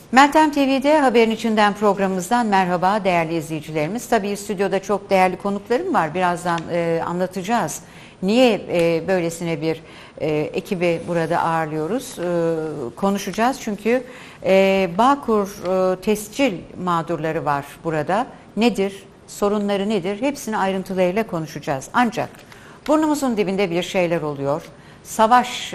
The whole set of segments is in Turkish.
Meltem TV'de Haberin İçinden programımızdan merhaba değerli izleyicilerimiz. Tabii stüdyoda çok değerli konuklarım var. Birazdan anlatacağız. Niye böylesine bir ekibi burada ağırlıyoruz? Konuşacağız çünkü Bağkur tescil mağdurları var burada. Nedir? Sorunları nedir? Hepsini ayrıntılarıyla konuşacağız. Ancak burnumuzun dibinde bir şeyler oluyor. Savaş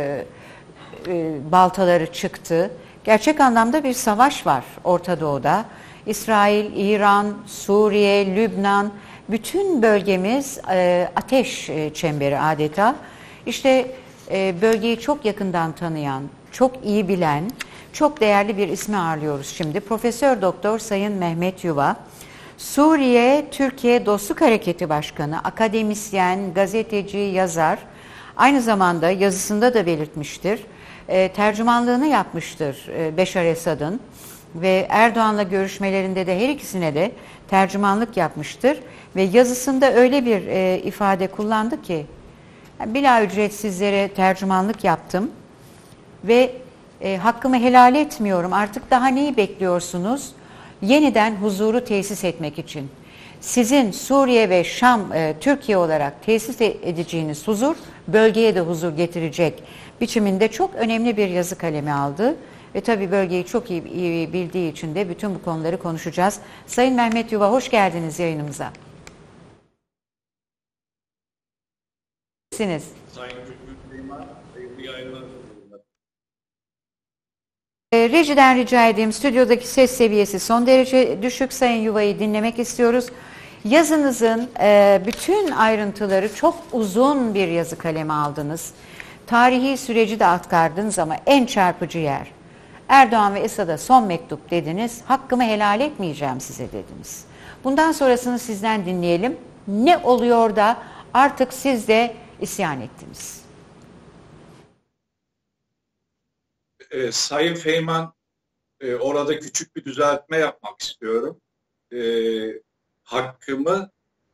baltaları çıktı. Gerçek anlamda bir savaş var Orta Doğu'da. İsrail, İran, Suriye, Lübnan, bütün bölgemiz ateş çemberi adeta. İşte bölgeyi çok yakından tanıyan, çok iyi bilen, çok değerli bir ismi ağırlıyoruz şimdi. Profesör Doktor Sayın Mehmet Yuva, Suriye Türkiye Dostluk Hareketi Başkanı, akademisyen, gazeteci, yazar. Aynı zamanda yazısında da belirtmiştir. Tercümanlığını yapmıştır Beşar Esad'ın ve Erdoğan'la görüşmelerinde de her ikisine de tercümanlık yapmıştır ve yazısında öyle bir ifade kullandı ki bila ücret sizlere tercümanlık yaptım ve hakkımı helal etmiyorum, artık daha neyi bekliyorsunuz? Yeniden huzuru tesis etmek için sizin Suriye ve Şam, Türkiye olarak tesis edeceğiniz huzur bölgeye de huzur getirecek biçiminde çok önemli bir yazı kalemi aldı. Ve tabii bölgeyi çok iyi bildiği için de bütün bu konuları konuşacağız. Sayın Mehmet Yuva, hoş geldiniz yayınımıza. Sayın Rejiden rica edeyim, stüdyodaki ses seviyesi son derece düşük. Sayın Yuva'yı dinlemek istiyoruz. Yazınızın bütün ayrıntıları, çok uzun bir yazı kalemi aldınız. Tarihi süreci de aktardınız ama en çarpıcı yer Erdoğan ve Esad'a son mektup dediniz. Hakkımı helal etmeyeceğim size dediniz. Bundan sonrasını sizden dinleyelim. Ne oluyor da artık siz de isyan ettiniz? Sayın Feyman, orada küçük bir düzeltme yapmak istiyorum. Hakkımı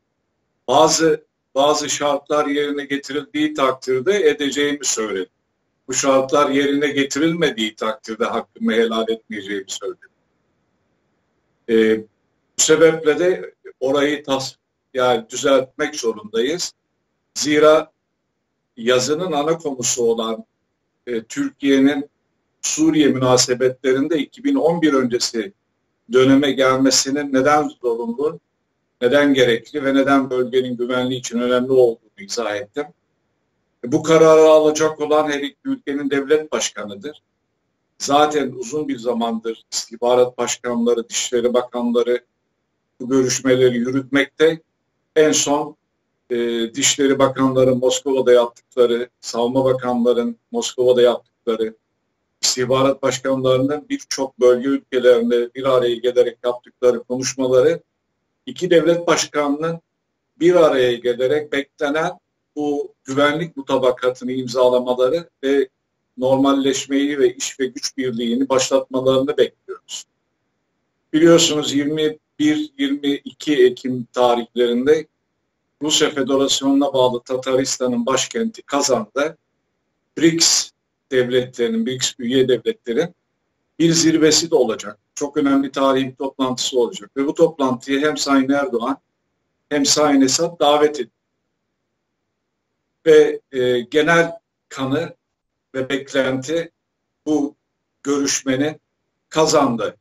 bazı şartlar yerine getirildiği takdirde edeceğimi söyledim. Bu şartlar yerine getirilmediği takdirde hakkımı helal etmeyeceğimi söyledim. Bu sebeple de orayı düzeltmek zorundayız. Zira yazının ana konusu olan Türkiye'nin Suriye münasebetlerinde 2011 öncesi döneme gelmesinin neden zorunlu, neden gerekli ve neden bölgenin güvenliği için önemli olduğunu izah ettim. Bu kararı alacak olan her iki ülkenin devlet başkanıdır. Zaten uzun bir zamandır istihbarat başkanları, dışişleri bakanları bu görüşmeleri yürütmekte. En son Dışişleri Bakanları Moskova'da yaptıkları, Savunma Bakanların Moskova'da yaptıkları, istihbarat başkanlarının birçok bölge ülkelerinde bir araya gelerek yaptıkları konuşmaları, iki devlet başkanının bir araya gelerek beklenen bu güvenlik mutabakatını imzalamaları ve normalleşmeyi ve iş ve güç birliğini başlatmalarını bekliyoruz. Biliyorsunuz 21-22 Ekim tarihlerinde Rusya Federasyonu'na bağlı Tataristan'ın başkenti Kazan'da BRICS devletlerinin, BRICS üye devletlerin bir zirvesi de olacak. Çok önemli tarihi bir toplantısı olacak. Ve bu toplantıya hem Sayın Erdoğan hem Sayın Esad davet edildi. Ve genel kanı ve beklenti bu görüşmenin Kazan'da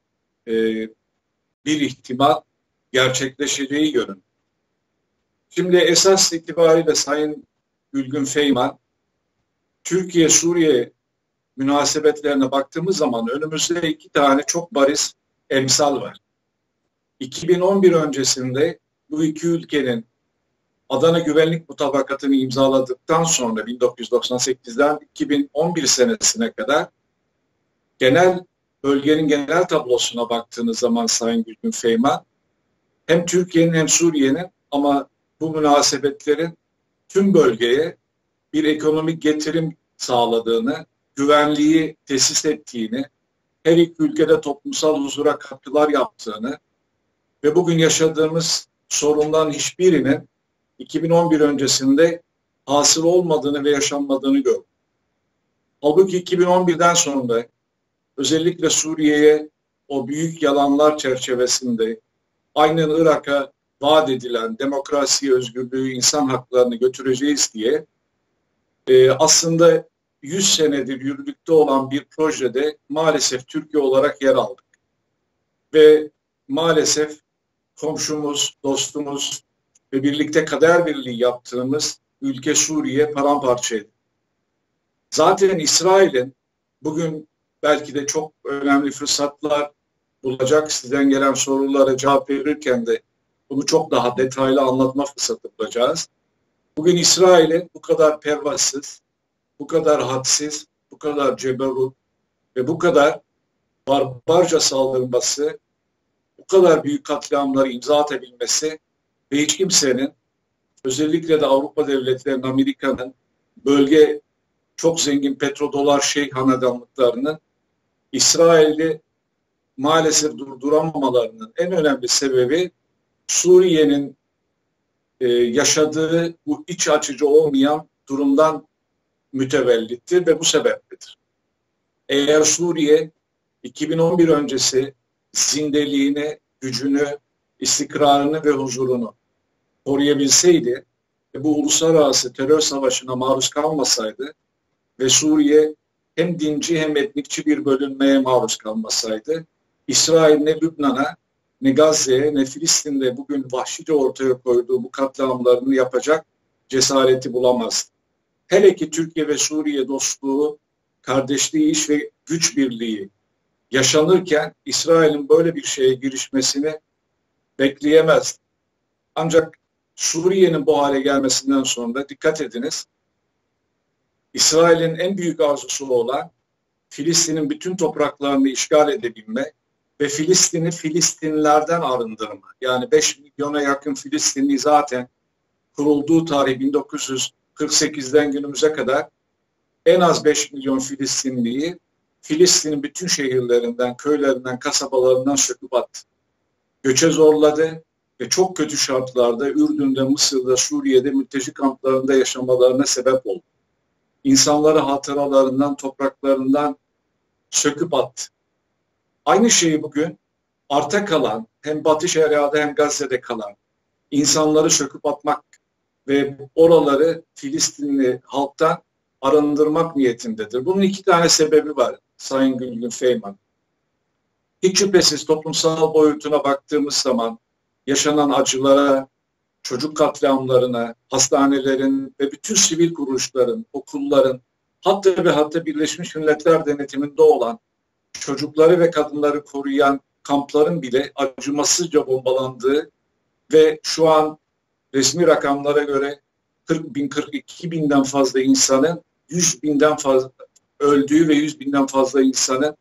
bir ihtimal gerçekleşeceği yönünde. Şimdi esas itibariyle Sayın Gülgün Feyman, Türkiye-Suriye münasebetlerine baktığımız zaman önümüzde iki tane çok bariz emsal var. 2011 öncesinde bu iki ülkenin Adana Güvenlik Mutabakatı'nı imzaladıktan sonra 1998'den 2011 senesine kadar bölgenin genel tablosuna baktığınız zaman Sayın Gülgün Feyman, hem Türkiye'nin hem Suriye'nin ama bu münasebetlerin tüm bölgeye bir ekonomik getirim sağladığını, güvenliği tesis ettiğini, her iki ülkede toplumsal huzura katkılar yaptığını ve bugün yaşadığımız sorunların hiçbirinin 2011 öncesinde hasıl olmadığını ve yaşanmadığını gördük. Halbuki 2011'den sonra özellikle Suriye'ye o büyük yalanlar çerçevesinde aynen Irak'a vaat edilen demokrasi, özgürlüğü, insan haklarını götüreceğiz diye aslında 100 senedir yürürlükte olan bir projede maalesef Türkiye olarak yer aldık. Ve maalesef komşumuz, dostumuz ve birlikte kader birliği yaptığımız ülke Suriye paramparça edildi. Zaten İsrail'in bugün belki de çok önemli fırsatlar bulacak. Sizden gelen sorulara cevap verirken de bunu çok daha detaylı anlatma fırsatı bulacağız. Bugün İsrail'in bu kadar pervasız, bu kadar hadsiz, bu kadar ceberut ve bu kadar barbarca saldırması, bu kadar büyük katliamları imza atabilmesi ve hiç kimsenin, özellikle de Avrupa devletlerinin, Amerika'nın, bölge çok zengin petrodolar şeyh hanedanlıklarının İsrail'i maalesef durduramamalarının en önemli sebebi Suriye'nin yaşadığı bu iç açıcı olmayan durumdan mütevellittir ve bu sebepledir. Eğer Suriye 2011 öncesi zindeliğini, gücünü, istikrarını ve huzurunu koruyabilseydi ve bu uluslararası terör savaşına maruz kalmasaydı ve Suriye hem dinci hem etnikçi bir bölünmeye maruz kalmasaydı, İsrail ne Lübnan'a, ne Gazze'ye, ne Filistin'de bugün vahşice ortaya koyduğu bu katliamlarını yapacak cesareti bulamazdı. Hele ki Türkiye ve Suriye dostluğu, kardeşliği, iş ve güç birliği yaşanırken İsrail'in böyle bir şeye girişmesini bekleyemezdi. Ancak Suriye'nin bu hale gelmesinden sonra dikkat ediniz, İsrail'in en büyük arzusu olan Filistin'in bütün topraklarını işgal edebilme ve Filistin'i Filistinlerden arındırma. Yani 5 milyona yakın Filistinli zaten kurulduğu tarih 1948'den günümüze kadar en az 5 milyon Filistinliyi Filistin'in bütün şehirlerinden, köylerinden, kasabalarından söküp attı. Göçe zorladı ve çok kötü şartlarda Ürdün'de, Mısır'da, Suriye'de mülteci kamplarında yaşamalarına sebep oldu. İnsanları hatıralarından, topraklarından söküp attı. Aynı şeyi bugün arta kalan, hem Batı Şeria'da hem Gazze'de kalan insanları söküp atmak ve oraları Filistinli halktan arındırmak niyetindedir. Bunun iki tane sebebi var Sayın Gülgün Feyman. Hiç şüphesiz toplumsal boyutuna baktığımız zaman yaşanan acılara, çocuk katliamlarına, hastanelerin ve bütün sivil kuruluşların, okulların, hatta Birleşmiş Milletler denetiminde olan çocukları ve kadınları koruyan kampların bile acımasızca bombalandığı ve şu an resmi rakamlara göre 40 bin, 42 binden fazla insanın 100 binden fazla öldüğü ve 100 binden fazla insanın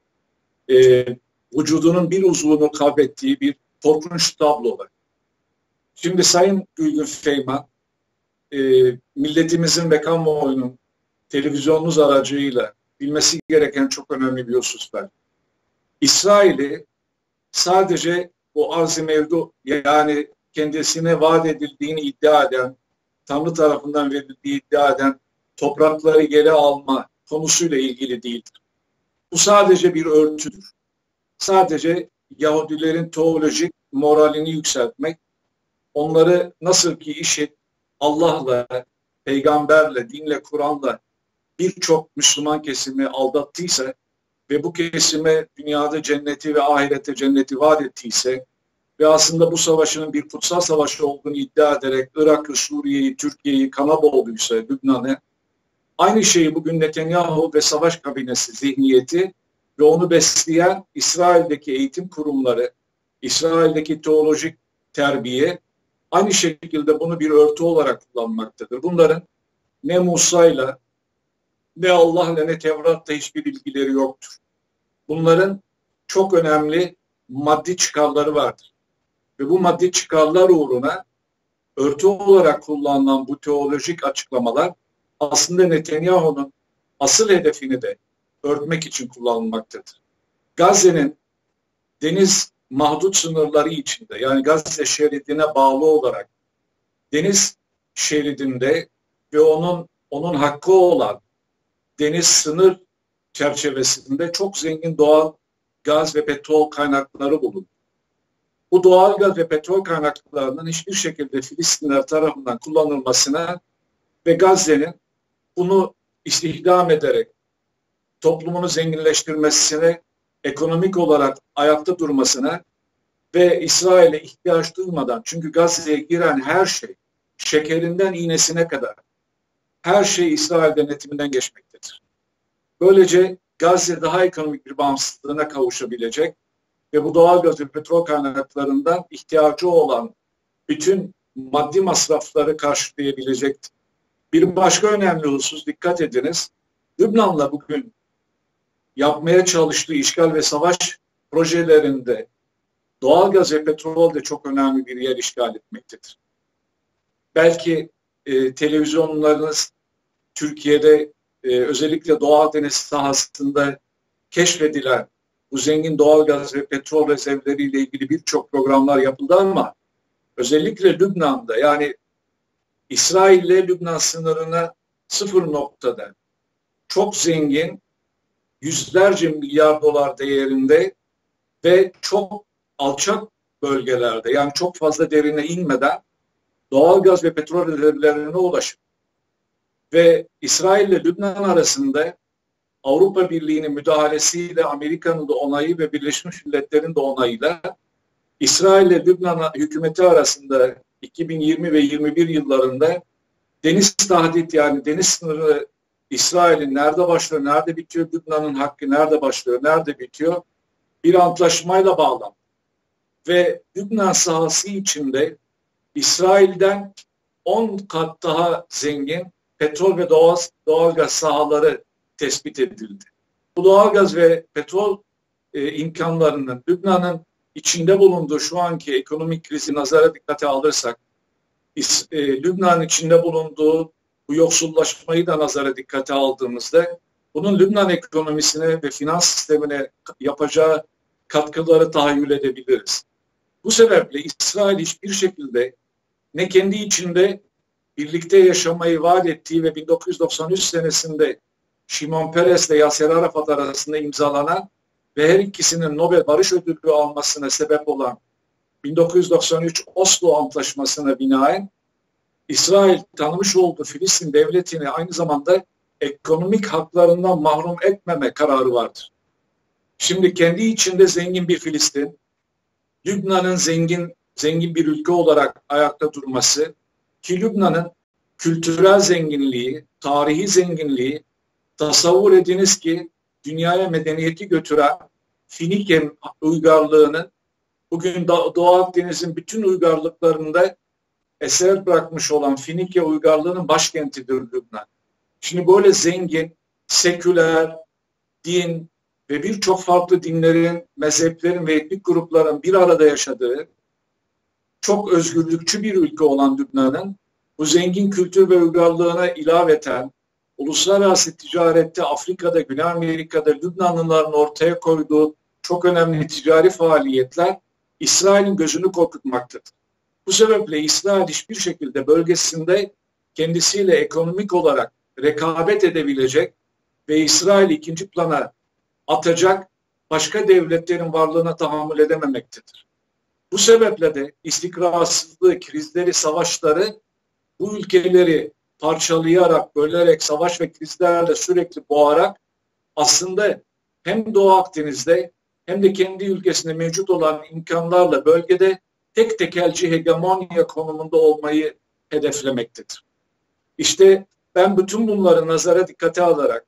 vücudunun bir uzvunu kaybettiği bir korkunç tablo var. Şimdi Sayın Gülgün Feyman, milletimizin ve kamuoyunun televizyonunuz aracıyla bilmesi gereken çok önemli bir husus var. İsrail'i sadece o arz-ı mevdu, yani kendisine vaat edildiğini iddia eden, Tanrı tarafından verildiği iddia eden toprakları geri alma konusuyla ilgili değildir. Bu sadece bir örtüdür. Sadece Yahudilerin teolojik moralini yükseltmek, onları nasıl ki işit Allah'la, peygamberle, dinle, Kur'an'la birçok Müslüman kesimi aldattıysa ve bu kesime dünyada cenneti ve ahirette cenneti vaat ettiyse ve aslında bu savaşın bir kutsal savaş olduğunu iddia ederek Irak'ı, Suriye'yi, Türkiye'yi kana boğduysa, Lübnan'ı, aynı şeyi bugün Netanyahu ve savaş kabinesi zihniyeti ve onu besleyen İsrail'deki eğitim kurumları, İsrail'deki teolojik terbiye aynı şekilde bunu bir örtü olarak kullanmaktadır. Bunların ne Musa'yla, ne Allah'la, ne Tevrat'la hiçbir ilgileri yoktur. Bunların çok önemli maddi çıkarları vardır. Ve bu maddi çıkarlar uğruna örtü olarak kullanılan bu teolojik açıklamalar aslında Netanyahu'nun asıl hedefini de örtmek için kullanılmaktadır. Gazze'nin deniz mahdut sınırları içinde, yani Gazze şeridine bağlı olarak deniz şeridinde ve onun hakkı olan deniz sınır çerçevesinde çok zengin doğal gaz ve petrol kaynakları bulundu. Bu doğal gaz ve petrol kaynaklarının hiçbir şekilde Filistinler tarafından kullanılmasına ve Gazze'nin bunu istihdam ederek toplumunu zenginleştirmesine, ekonomik olarak ayakta durmasına ve İsrail'e ihtiyaç duymadan, çünkü Gazze'ye giren her şey, şekerinden iğnesine kadar her şey İsrail denetiminden geçmektedir. Böylece Gazze daha ekonomik bir bağımsızlığına kavuşabilecek ve bu doğal gaz ve petrol kaynaklarından ihtiyacı olan bütün maddi masrafları karşılayabilecektir. Bir başka önemli husus, dikkat ediniz, Lübnan'la bugün yapmaya çalıştığı işgal ve savaş projelerinde doğalgaz ve petrol de çok önemli bir yer işgal etmektedir. Belki televizyonlarınız Türkiye'de özellikle Doğu Akdeniz sahasında keşfedilen bu zengin doğalgaz ve petrol rezervleriyle ilgili birçok programlar yapıldı ama özellikle Lübnan'da, yani İsrail ile Lübnan sınırına sıfır noktada çok zengin, yüzlerce milyar dolar değerinde ve çok alçak bölgelerde, yani çok fazla derine inmeden doğalgaz ve petrol rezervlerine ulaşır. Ve İsrail ile Lübnan arasında Avrupa Birliği'nin müdahalesiyle, Amerika'nın da onayı ve Birleşmiş Milletler'in de onayıyla İsrail ile Lübnan hükümeti arasında 2020 ve 21 yıllarında deniz tahdit, yani deniz sınırı İsrail'in nerede başlıyor, nerede bitiyor, Lübnan'ın hakkı nerede başlıyor, nerede bitiyor bir antlaşmayla bağlandı. Ve Lübnan sahası içinde İsrail'den 10 kat daha zengin petrol ve doğalgaz sahaları tespit edildi. Bu doğalgaz ve petrol imkanlarının Lübnan'ın içinde bulunduğu şu anki ekonomik krizi nazara dikkate alırsak, Lübnan'ın içinde bulunduğu bu yoksullaşmayı da nazara dikkate aldığımızda bunun Lübnan ekonomisine ve finans sistemine yapacağı katkıları tahayyül edebiliriz. Bu sebeple İsrail hiçbir şekilde ne kendi içinde birlikte yaşamayı vaat ettiği ve 1993 senesinde Şimon Peres ile Yasser Arafat arasında imzalanan ve her ikisinin Nobel Barış Ödülü almasına sebep olan 1993 Oslo Antlaşması'na binaen İsrail tanımış olduğu Filistin devletini aynı zamanda ekonomik haklarından mahrum etmeme kararı vardır. Şimdi kendi içinde zengin bir Filistin, Lübnan'ın zengin bir ülke olarak ayakta durması, ki Lübnan'ın kültürel zenginliği, tarihi zenginliği, tasavvur ediniz ki dünyaya medeniyeti götüren Finike uygarlığının bugün Doğu Akdeniz'in bütün uygarlıklarında eser bırakmış olan Finike uygarlığının başkentidir Lübnan. Şimdi böyle zengin, seküler, din ve birçok farklı dinlerin, mezheplerin ve etnik grupların bir arada yaşadığı çok özgürlükçü bir ülke olan Lübnan'ın bu zengin kültür ve uygarlığına ilaveten uluslararası ticarette Afrika'da, Güney Amerika'da Lübnanlıların ortaya koyduğu çok önemli ticari faaliyetler İsrail'in gözünü korkutmaktadır. Bu sebeple İsrail hiçbir şekilde bölgesinde kendisiyle ekonomik olarak rekabet edebilecek ve İsrail ikinci plana atacak başka devletlerin varlığına tahammül edememektedir. Bu sebeple de istikrarsızlığı, krizleri, savaşları bu ülkeleri parçalayarak, bölerek, savaş ve krizlerle sürekli boğarak aslında hem Doğu Akdeniz'de hem de kendi ülkesinde mevcut olan imkanlarla bölgede tek tekelci hegemonya konumunda olmayı hedeflemektedir. İşte ben bütün bunları nazara dikkate alarak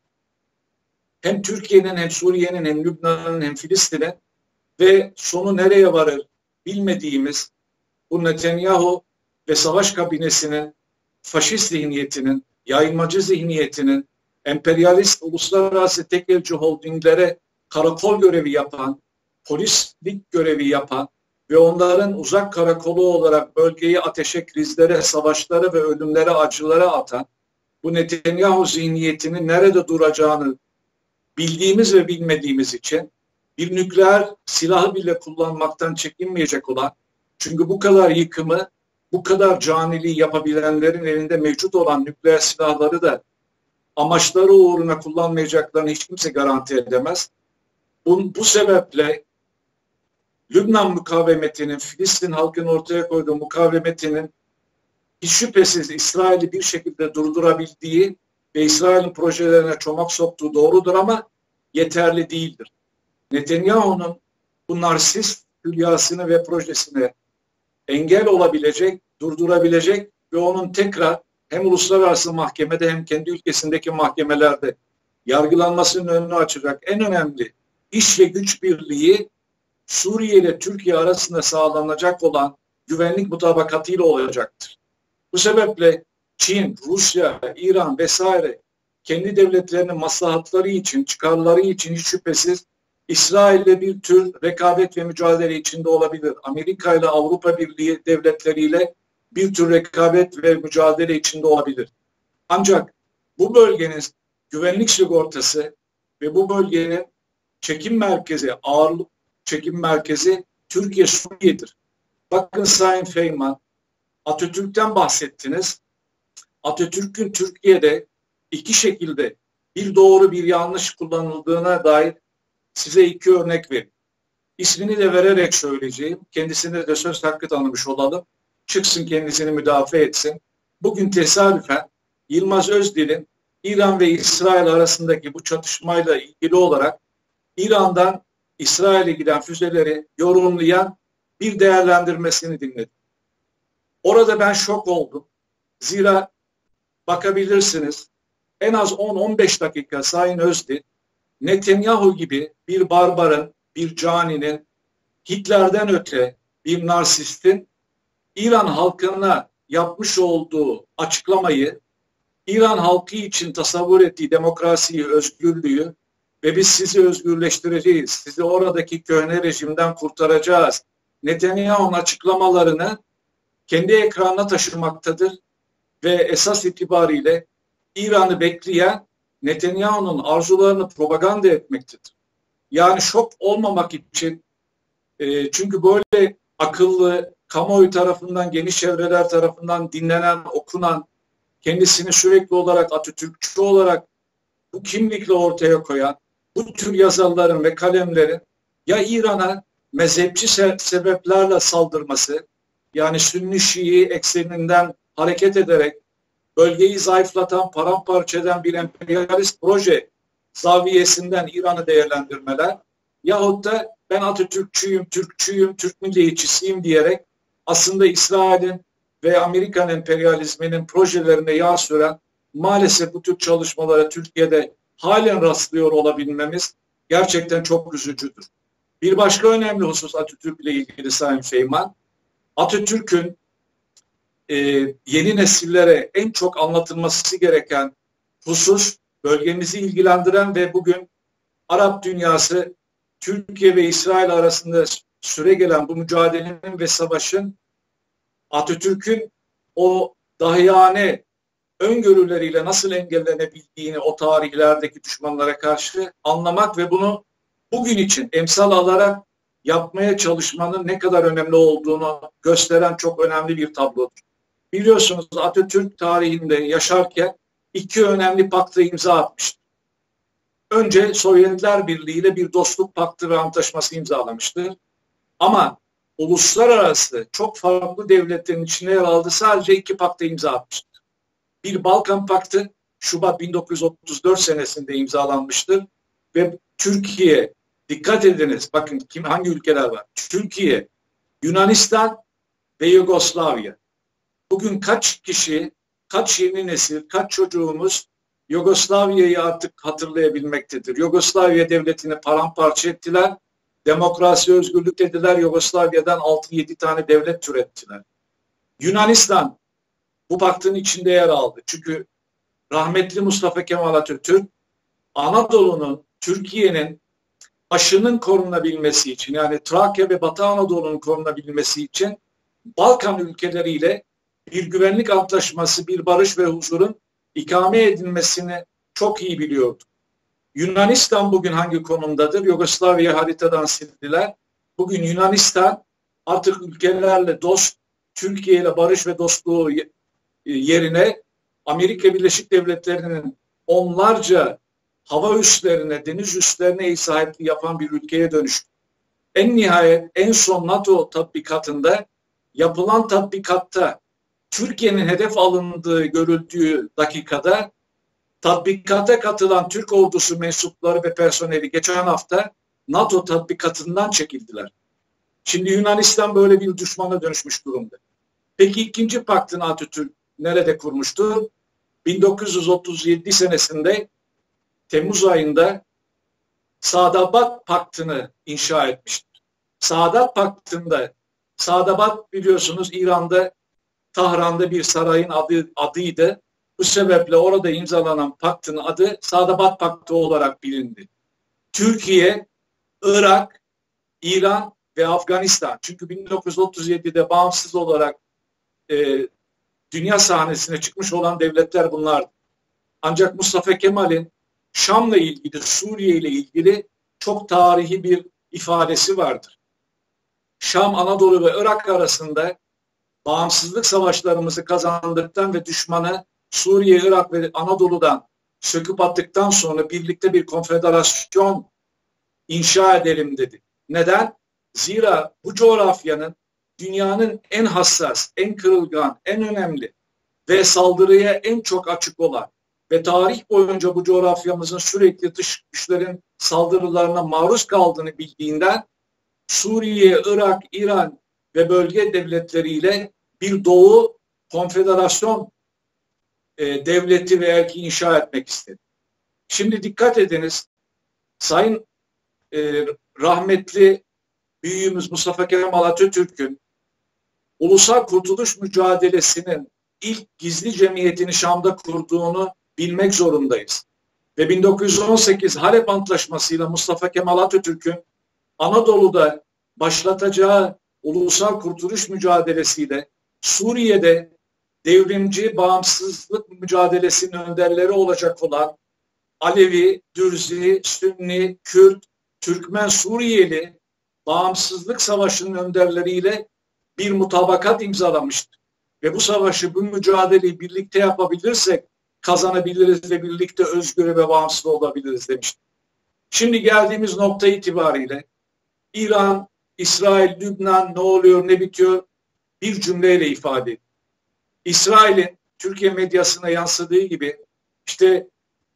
hem Türkiye'nin hem Suriye'nin hem Lübnan'ın hem Filistin'in ve sonu nereye varır bilmediğimiz bu Netanyahu ve savaş kabinesinin faşist zihniyetinin, yayılmacı zihniyetinin, emperyalist uluslararası tekelci holdinglere karakol görevi yapan, polislik görevi yapan ve onların uzak karakolu olarak bölgeyi ateşe, krizlere, savaşlara ve ölümlere, acılara atan bu Netanyahu zihniyetinin nerede duracağını bildiğimiz ve bilmediğimiz için bir nükleer silahı bile kullanmaktan çekinmeyecek olan, çünkü bu kadar yıkımı, bu kadar caniliği yapabilenlerin elinde mevcut olan nükleer silahları da amaçları uğruna kullanmayacaklarını hiç kimse garanti edemez. Bu sebeple Lübnan mukavemetinin, Filistin halkının ortaya koyduğu mukavemetinin hiç şüphesiz İsrail'i bir şekilde durdurabildiği ve İsrail'in projelerine çomak soktuğu doğrudur ama yeterli değildir. Netanyahu'nun bu narsist hülyasını ve projesine engel olabilecek, durdurabilecek ve onun tekrar hem uluslararası mahkemede hem kendi ülkesindeki mahkemelerde yargılanmasının önünü açacak en önemli iş ve güç birliği Suriye ile Türkiye arasında sağlanacak olan güvenlik mutabakatıyla olacaktır. Bu sebeple Çin, Rusya, İran vesaire kendi devletlerinin maslahatları için, çıkarları için hiç şüphesiz İsrail'le bir tür rekabet ve mücadele içinde olabilir. Amerika ile Avrupa Birliği devletleriyle bir tür rekabet ve mücadele içinde olabilir. Ancak bu bölgenin güvenlik sigortası ve bu bölgenin çekim merkezi, ağırlık çekim merkezi Türkiye, Suriye'dir. Bakın Sayın Feyman, Atatürk'ten bahsettiniz. Atatürk'ün Türkiye'de iki şekilde bir doğru bir yanlış kullanıldığına dair size iki örnek vereyim. İsmini de vererek söyleyeceğim. Kendisine de söz hakkı tanımış olalım. Çıksın kendisini müdafaa etsin. Bugün tesadüfen Yılmaz Özdil'in İran ve İsrail arasındaki bu çatışmayla ilgili olarak İran'dan İsrail'e giden füzeleri yorumlayan bir değerlendirmesini dinledim. Orada ben şok oldum. Zira bakabilirsiniz en az 10-15 dakika Sayın Özdil Netanyahu gibi bir barbarın, bir caninin, Hitler'den öte bir narsistin İran halkına yapmış olduğu açıklamayı, İran halkı için tasavvur ettiği demokrasiyi, özgürlüğü ve biz sizi özgürleştireceğiz, sizi oradaki köhne rejimden kurtaracağız. Netanyahu'nun açıklamalarını kendi ekranına taşımaktadır ve esas itibariyle İran'ı bekleyen Netanyahu'nun arzularını propaganda etmektedir. Yani şok olmamak için çünkü böyle akıllı, kamuoyu tarafından, geniş çevreler tarafından dinlenen, okunan, kendisini sürekli olarak Atatürkçü olarak bu kimlikle ortaya koyan bu tür yazarların ve kalemlerin ya İran'a mezhepçi sebeplerle saldırması, yani Sünni Şii ekseninden hareket ederek bölgeyi zayıflatan, paramparça eden bir emperyalist proje zaviyesinden İran'ı değerlendirmeler yahut da ben Atatürkçüyüm, Türkçüyüm, Türk milliyetçisiyim diyerek aslında İsrail'in ve Amerikan emperyalizminin projelerine yağ süren maalesef bu tür çalışmalara Türkiye'de halen rastlıyor olabilmemiz gerçekten çok üzücüdür. Bir başka önemli husus Atatürk ile ilgili Sayın Feyman, Atatürk'ün yeni nesillere en çok anlatılması gereken husus bölgemizi ilgilendiren ve bugün Arap dünyası Türkiye ve İsrail arasında süregelen bu mücadelenin ve savaşın Atatürk'ün o dahiyane öngörüleriyle nasıl engellenebildiğini o tarihlerdeki düşmanlara karşı anlamak ve bunu bugün için emsal alarak yapmaya çalışmanın ne kadar önemli olduğunu gösteren çok önemli bir tablodur. Biliyorsunuz Atatürk tarihinde yaşarken iki önemli pakta imza atmıştır. Önce Sovyetler Birliği ile bir dostluk paktı ve antlaşması imzalamıştır. Ama uluslararası çok farklı devletlerin içine yer aldığı sadece iki pakta imza atmıştır. Bir Balkan Paktı Şubat 1934 senesinde imzalanmıştır ve Türkiye, dikkat ediniz bakın hangi ülkeler var. Türkiye, Yunanistan ve Yugoslavya. Bugün kaç kişi, kaç yeni nesil, kaç çocuğumuz Yugoslavya'yı artık hatırlayabilmektedir. Yugoslavya devletini paramparça ettiler. Demokrasi, özgürlük dediler. Yugoslavya'dan 6-7 tane devlet türettiler. Yunanistan bu paktın içinde yer aldı. Çünkü rahmetli Mustafa Kemal Atatürk Anadolu'nun, Türkiye'nin başının korunabilmesi için, yani Trakya ve Batı Anadolu'nun korunabilmesi için Balkan ülkeleriyle bir güvenlik antlaşması, bir barış ve huzurun ikame edilmesini çok iyi biliyordu. Yunanistan bugün hangi konumdadır? Yugoslavya haritadan sildiler. Bugün Yunanistan artık ülkelerle dost, Türkiye ile barış ve dostluğu yerine Amerika Birleşik Devletleri'nin onlarca hava üslerine, deniz üslerine ev sahipliği yapan bir ülkeye dönüştü. En nihayet en son NATO tatbikatında yapılan tatbikatta Türkiye'nin hedef alındığı görüldüğü dakikada tatbikata katılan Türk ordusu mensupları ve personeli geçen hafta NATO tatbikatından çekildiler. Şimdi Yunanistan böyle bir düşmana dönüşmüş durumda. Peki ikinci paktını Atatürk nerede kurmuştu? 1937 senesinde Temmuz ayında Sadabat Paktı'nı inşa etmiştir. Saadat Paktı'nda, Sadabat biliyorsunuz İran'da, Tahran'da bir sarayın adıydı. Bu sebeple orada imzalanan paktın adı Sadabat Paktı olarak bilindi. Türkiye, Irak, İran ve Afganistan. Çünkü 1937'de bağımsız olarak dünya sahnesine çıkmış olan devletler bunlardı. Ancak Mustafa Kemal'in Şam'la ilgili, Suriye ile ilgili çok tarihi bir ifadesi vardır. Şam, Anadolu ve Irak arasında bağımsızlık savaşlarımızı kazandıktan ve düşmanı Suriye, Irak ve Anadolu'dan söküp attıktan sonra birlikte bir konfederasyon inşa edelim dedi. Neden? Zira bu coğrafyanın dünyanın en hassas, en kırılgan, en önemli ve saldırıya en çok açık olan ve tarih boyunca bu coğrafyamızın sürekli dış güçlerin saldırılarına maruz kaldığını bildiğinden Suriye, Irak, İran ve bölge devletleriyle bir Doğu konfederasyon devleti ve erki inşa etmek istedi. Şimdi dikkat ediniz, Sayın rahmetli büyüğümüz Mustafa Kemal Atatürk'ün ulusal kurtuluş mücadelesinin ilk gizli cemiyetini Şam'da kurduğunu bilmek zorundayız. Ve 1918 Halep Antlaşması'yla Mustafa Kemal Atatürk'ün Anadolu'da başlatacağı ulusal kurtuluş mücadelesiyle Suriye'de devrimci bağımsızlık mücadelesinin önderleri olacak olan Alevi, Dürzi, Sünni, Kürt, Türkmen, Suriyeli bağımsızlık savaşının önderleriyle bir mutabakat imzalamıştır. Ve bu savaşı, bu mücadeleyi birlikte yapabilirsek kazanabiliriz ve birlikte özgür ve bağımsız olabiliriz demiştir. Şimdi geldiğimiz nokta itibariyle İran, İsrail, Lübnan ne oluyor, ne bitiyor bir cümleyle ifade ediyor. İsrail'in Türkiye medyasına yansıdığı gibi işte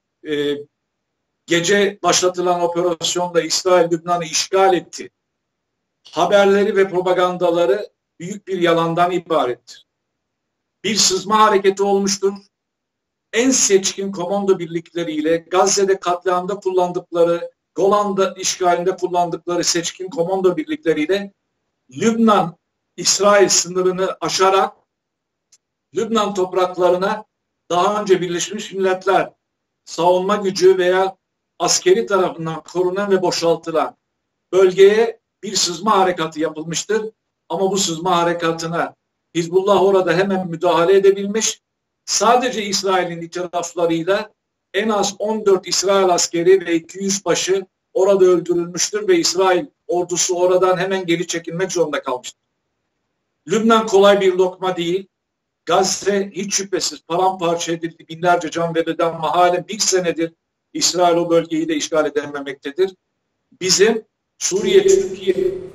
gece başlatılan operasyonda İsrail Lübnan'ı işgal etti. Haberleri ve propagandaları büyük bir yalandan ibarettir. Bir sızma hareketi olmuştur. En seçkin komando birlikleriyle Gazze'de katliamda kullandıkları, Golan'da işgalinde kullandıkları seçkin komando birlikleriyle Lübnan-İsrail sınırını aşarak Lübnan topraklarına daha önce Birleşmiş Milletler savunma gücü veya askeri tarafından korunan ve boşaltılan bölgeye bir sızma harekatı yapılmıştır. Ama bu sızma harekatına Hizbullah orada hemen müdahale edebilmiş. Sadece İsrail'in itiraflarıyla en az 14 İsrail askeri ve 200 başı orada öldürülmüştür ve İsrail ordusu oradan hemen geri çekilmek zorunda kalmıştır. Lübnan kolay bir lokma değil. Gazze hiç şüphesiz paramparça edildi, binlerce can verildi ama halen bir senedir İsrail o bölgeyi de işgal edememektedir. Bizim Suriye, Türkiye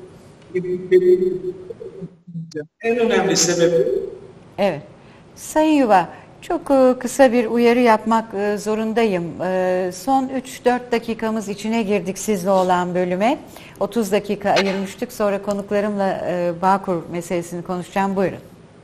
en önemli sebebi. Evet. Sayın Yuva, çok kısa bir uyarı yapmak zorundayım. Son 3-4 dakikamız içine girdik sizle olan bölüme. 30 dakika ayırmıştık. Sonra konuklarımla Bağkur meselesini konuşacağım. Buyurun.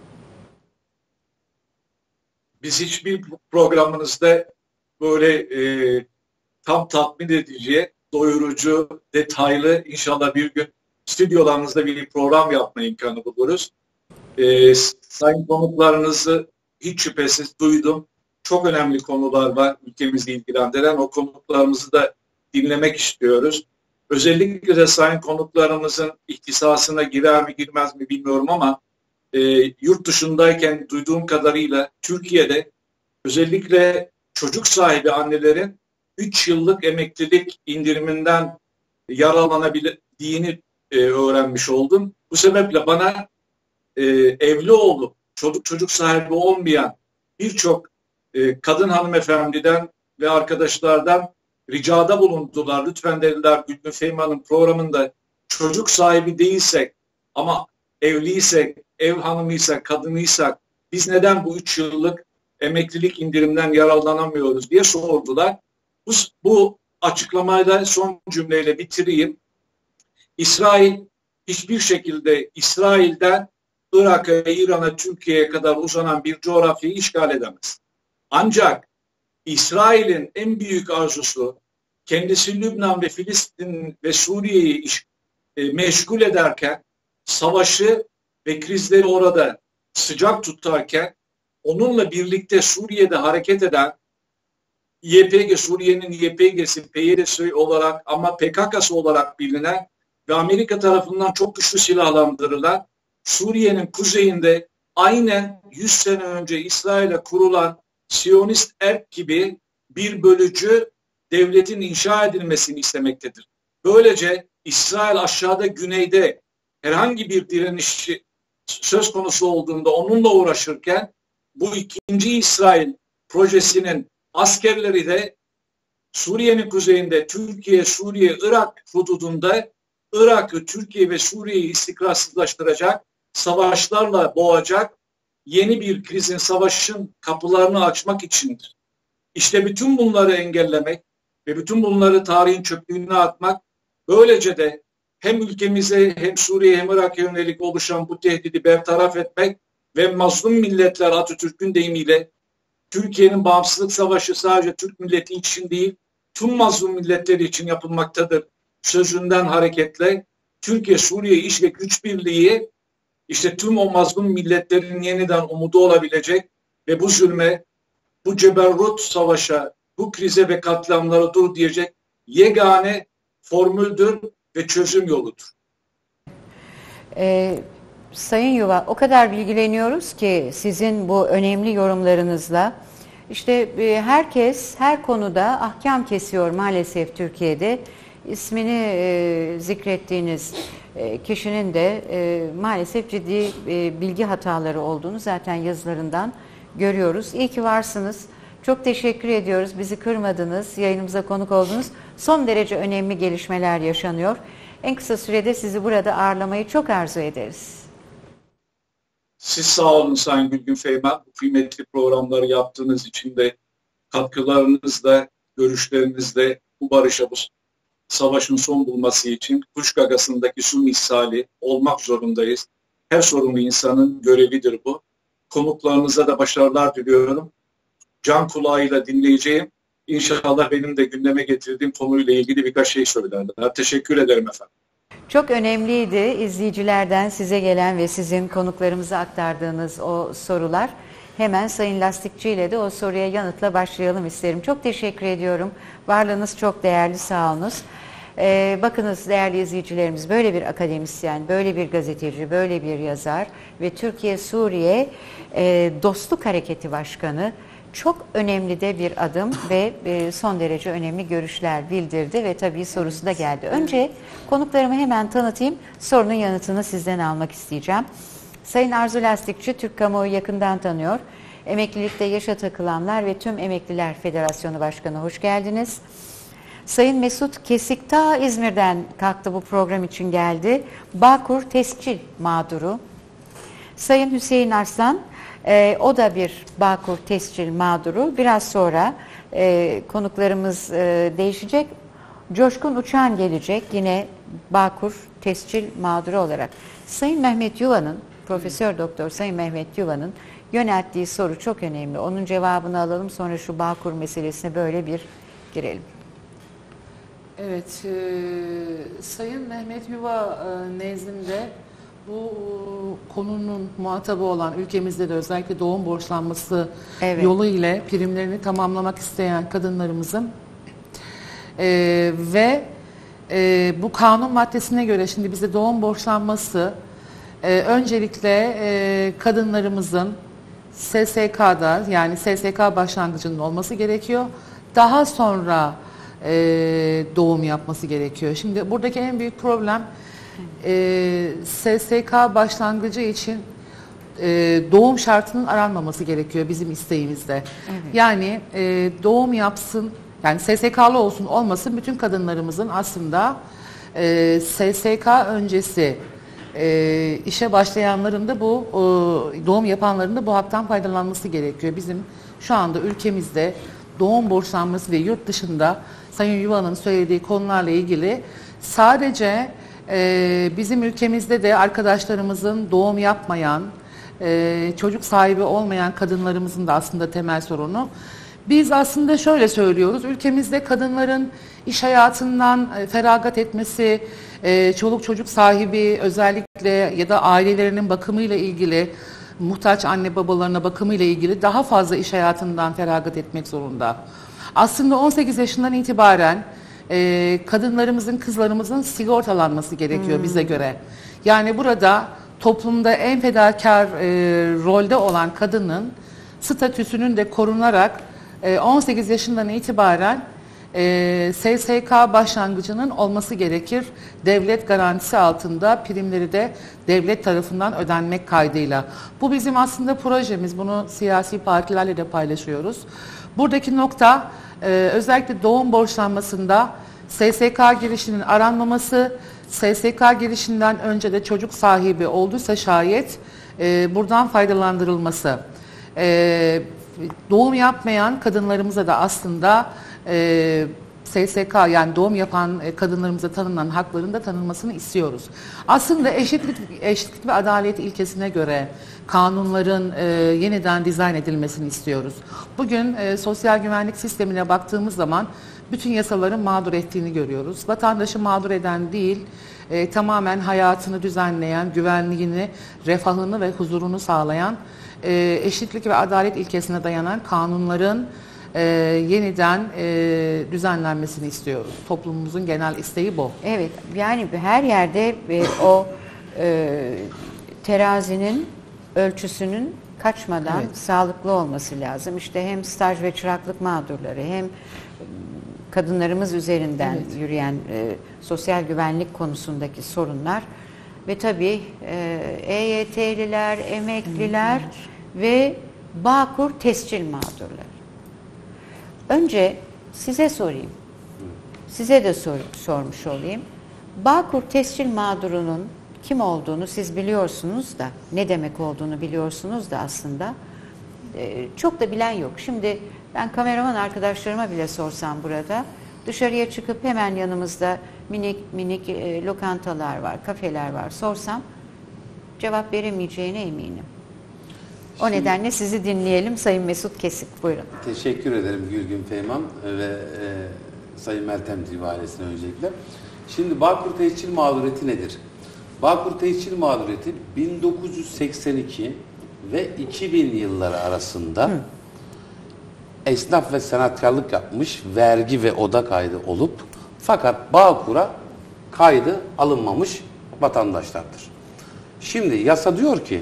Biz hiçbir programınızda böyle tam tatmin edici, doyurucu, detaylı, inşallah bir gün stüdyolarınızda bir program yapma imkanı buluruz. Sayın konuklarınızı hiç şüphesiz duydum. Çok önemli konular var ülkemizi ilgilendiren. O konuklarımızı da dinlemek istiyoruz. Özellikle de sayın konuklarımızın ihtisasına girer mi girmez mi bilmiyorum ama yurt dışındayken duyduğum kadarıyla Türkiye'de özellikle çocuk sahibi annelerin 3 yıllık emeklilik indiriminden yararlanabildiğini öğrenmiş oldum. Bu sebeple bana evli olup çocuk sahibi olmayan birçok kadın hanımefendiden ve arkadaşlardan ricada bulundular. Lütfen dediler, Gülgün Feyman'ın programında çocuk sahibi değilsek ama evliysek, ev hanımıysak, kadınıysak biz neden bu 3 yıllık emeklilik indirimden yararlanamıyoruz diye sordular. Bu açıklamayla son cümleyle bitireyim. İsrail hiçbir şekilde İsrail'den Irak'a, İran'a, Türkiye'ye kadar uzanan bir coğrafyayı işgal edemez. Ancak İsrail'in en büyük arzusu kendisi Lübnan ve Filistin ve Suriye'yi meşgul ederken, savaşı ve krizleri orada sıcak tutarken, onunla birlikte Suriye'de hareket eden YPG, Suriye'nin YPG'si, PYD'si olarak ama PKK'sı olarak bilinen ve Amerika tarafından çok güçlü silahlandırılan Suriye'nin kuzeyinde aynen 100 sene önce İsrail'e kurulan Siyonist Erk gibi bir bölücü devletin inşa edilmesini istemektedir. Böylece İsrail aşağıda güneyde herhangi bir direniş söz konusu olduğunda onunla uğraşırken bu ikinci İsrail projesinin askerleri de Suriye'nin kuzeyinde Türkiye, Suriye, Irak hududunda Irak'ı, Türkiye ve Suriye'yi istikrarsızlaştıracak, savaşlarla boğacak, yeni bir krizin, savaşın kapılarını açmak içindir. İşte bütün bunları engellemek ve bütün bunları tarihin çöplüğüne atmak, böylece de hem ülkemize hem Suriye hem Irak'a yönelik oluşan bu tehdidi bertaraf etmek ve mazlum milletler, Atatürk'ün deyimiyle, Türkiye'nin bağımsızlık savaşı sadece Türk milleti için değil, tüm mazlum milletleri için yapılmaktadır sözünden hareketle Türkiye-Suriye İş ve Güç Birliği işte tüm o mazlum milletlerin yeniden umudu olabilecek ve bu zulme, bu ceberrut savaşa, bu krize ve katliamlara dur diyecek yegane formüldür ve çözüm yoludur. Sayın Yuva, o kadar bilgileniyoruz ki sizin bu önemli yorumlarınızla. İşte herkes her konuda ahkam kesiyor maalesef Türkiye'de. İsmini zikrettiğiniz kişinin de maalesef ciddi bilgi hataları olduğunu zaten yazılarından görüyoruz. İyi ki varsınız. Çok teşekkür ediyoruz. Bizi kırmadınız, yayınımıza konuk oldunuz. Son derece önemli gelişmeler yaşanıyor. En kısa sürede sizi burada ağırlamayı çok arzu ederiz. Siz sağ olun Sayın Gülgün Feyman. Bu kıymetli programları yaptığınız için de katkılarınızla, görüşlerinizle bu barışa, bu savaşın son bulması için kuş gagasındaki su misali olmak zorundayız. Her sorumlu insanın görevidir bu. Konuklarınıza da başarılar diliyorum. Can kulağıyla dinleyeceğim. İnşallah benim de gündeme getirdiğim konuyla ilgili birkaç şey söylerler. Teşekkür ederim efendim. Çok önemliydi izleyicilerden size gelen ve sizin konuklarımıza aktardığınız o sorular. Hemen Sayın Lastikçi ile de o soruya yanıtla başlayalım isterim. Çok teşekkür ediyorum. Varlığınız çok değerli, sağ olunuz. Bakınız değerli izleyicilerimiz, böyle bir akademisyen, böyle bir gazeteci, böyle bir yazar ve Türkiye-Suriye Dostluk Hareketi Başkanı çok önemli de bir adım ve son derece önemli görüşler bildirdi ve tabii sorusu da geldi. Önce konuklarımı hemen tanıtayım, sorunun yanıtını sizden almak isteyeceğim. Sayın Arzu Lastikçi, Türk kamuoyu yakından tanıyor. Emeklilikte yaşa takılanlar ve Tüm Emekliler Federasyonu Başkanı, hoş geldiniz. Sayın Mesut Kesik ta İzmir'den kalktı, bu program için geldi. Bağkur tescil mağduru. Sayın Hüseyin Arslan, o da bir Bağkur tescil mağduru. Biraz sonra konuklarımız değişecek. Coşkun Uçan gelecek yine Bağkur tescil mağduru olarak. Sayın Mehmet Yuva'nın, Profesör Doktor Sayın Mehmet Yuva'nın yönelttiği soru çok önemli. Onun cevabını alalım, sonra şu Bağkur meselesine böyle bir girelim. Evet, Sayın Mehmet Yuva nezdinde bu konunun muhatabı olan, ülkemizde de özellikle doğum borçlanması yolu ile primlerini tamamlamak isteyen kadınlarımızın ve bu kanun maddesine göre şimdi bize doğum borçlanması öncelikle kadınlarımızın SSK'da, yani SSK başlangıcının olması gerekiyor. Daha sonra doğum yapması gerekiyor. Şimdi buradaki en büyük problem SSK başlangıcı için doğum şartının aranmaması gerekiyor bizim isteğimizde. Evet. Yani doğum yapsın, yani SSK'lı olsun olmasın bütün kadınlarımızın aslında SSK öncesi işe başlayanların da bu doğum yapanların da bu haktan faydalanması gerekiyor. Bizim şu anda ülkemizde doğum borçlanması ve yurt dışında Sayın Yuva'nın söylediği konularla ilgili sadece bizim ülkemizde de arkadaşlarımızın doğum yapmayan, çocuk sahibi olmayan kadınlarımızın da aslında temel sorunu. Biz aslında şöyle söylüyoruz, ülkemizde kadınların iş hayatından feragat etmesi, çoluk çocuk sahibi özellikle ya da ailelerinin bakımıyla ilgili, muhtaç anne babalarına bakımıyla ilgili daha fazla iş hayatından feragat etmek zorunda. Aslında 18 yaşından itibaren kadınlarımızın, kızlarımızın sigortalanması gerekiyor bize göre. Yani burada toplumda en fedakar rolde olan kadının statüsünün de korunarak 18 yaşından itibaren SSK başlangıcının olması gerekir. Devlet garantisi altında primleri de devlet tarafından ödenmek kaydıyla. Bu bizim aslında projemiz. Bunu siyasi partilerle de paylaşıyoruz. Buradaki nokta özellikle doğum borçlanmasında SSK girişinin aranmaması, SSK girişinden önce de çocuk sahibi olduysa şayet buradan faydalandırılması. Doğum yapmayan kadınlarımıza da aslında SSK yani doğum yapan kadınlarımıza tanınan hakların da tanınmasını istiyoruz. Aslında eşitlik ve adalet ilkesine göre kanunların yeniden dizayn edilmesini istiyoruz. Bugün sosyal güvenlik sistemine baktığımız zaman bütün yasaların mağdur ettiğini görüyoruz. Vatandaşı mağdur eden değil, tamamen hayatını düzenleyen, güvenliğini, refahını ve huzurunu sağlayan, eşitlik ve adalet ilkesine dayanan kanunların yeniden düzenlenmesini istiyoruz. Toplumumuzun genel isteği bu. Evet, yani her yerde o terazinin ölçüsünün kaçmadan sağlıklı olması lazım. İşte hem staj ve çıraklık mağdurları hem kadınlarımız üzerinden yürüyen sosyal güvenlik konusundaki sorunlar ve tabii EYT'liler, emekliler ve Bağkur tescil mağdurları. Önce size sorayım. Size de sormuş olayım. Bağkur tescil mağdurunun kim olduğunu siz biliyorsunuz da, ne demek olduğunu biliyorsunuz da aslında. Çok da bilen yok. Şimdi ben kameraman arkadaşlarıma bile sorsam burada, dışarıya çıkıp hemen yanımızda minik lokantalar var, kafeler var sorsam cevap veremeyeceğine eminim. O nedenle sizi dinleyelim. Sayın Mesut Kesik, buyurun. Teşekkür ederim Gülgün Feyman ve Sayın Meltem Civalesi'ne öncelikle. Şimdi Bağkur tescil mağduriyeti nedir? Bağkur tescil mağduriyeti 1982 ve 2000 yılları arasında esnaf ve sanatkarlık yapmış, vergi ve oda kaydı olup fakat Bağkur'a kaydı alınmamış vatandaşlardır. Şimdi yasa diyor ki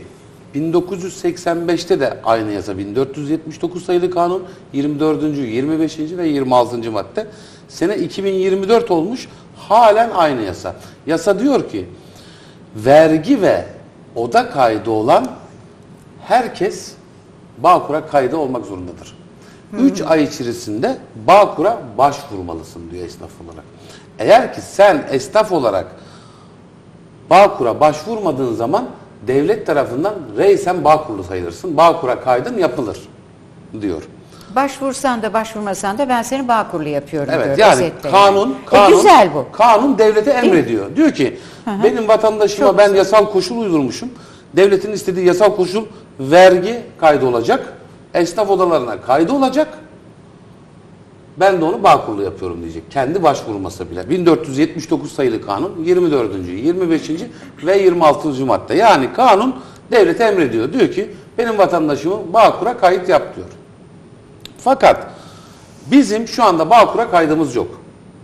1985'te de aynı yasa 1479 sayılı kanun 24. 25. ve 26. madde sene 2024 olmuş halen aynı yasa. Yasa diyor ki vergi ve oda kaydı olan herkes Bağkur'a kaydı olmak zorundadır. 3 ay içerisinde Bağkur'a başvurmalısın diyor esnaf olarak. Eğer ki sen esnaf olarak Bağkur'a başvurmadığın zaman devlet tarafından reisen Bağkurlu sayılırsın. Bağkur'a kaydın yapılır diyor. Başvursan da başvurmasan da ben seni Bağkurlu yapıyorum Evet diyor. yani kanun güzel bu. Kanun devlete emrediyor. Diyor ki benim vatandaşıma Çok ben güzel. yasal koşul uydurmuşum. Devletin istediği yasal koşul vergi kaydı olacak. Esnaf odalarına kaydı olacak. Ben de onu Bağkurlu yapıyorum diyecek. Kendi başvurması bile. 1479 sayılı kanun 24. 25. ve 26. madde. Yani kanun devlete emrediyor. Diyor ki benim vatandaşımı Bağkur'a kayıt yap diyor. Fakat bizim şu anda Bağkur'a kaydımız yok.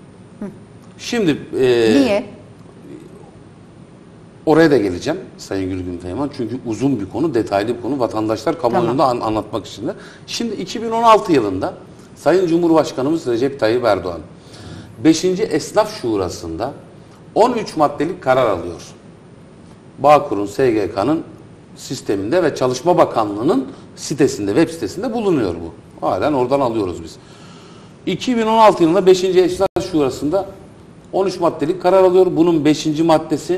Şimdi Niye? Oraya da geleceğim Sayın Gülgün Feyman. Çünkü uzun bir konu, detaylı bir konu. Vatandaşlar kamuoyunda anlatmak için de. Şimdi 2016 yılında Sayın Cumhurbaşkanımız Recep Tayyip Erdoğan 5. Esnaf Şurası'nda 13 maddelik karar alıyor. Bağkur'un, SGK'nın sisteminde ve Çalışma Bakanlığı'nın sitesinde, web sitesinde bulunuyor bu. Halen oradan alıyoruz biz. 2016 yılında 5. Eşler Şurası'nda 13 maddelik karar alıyor. Bunun 5. maddesi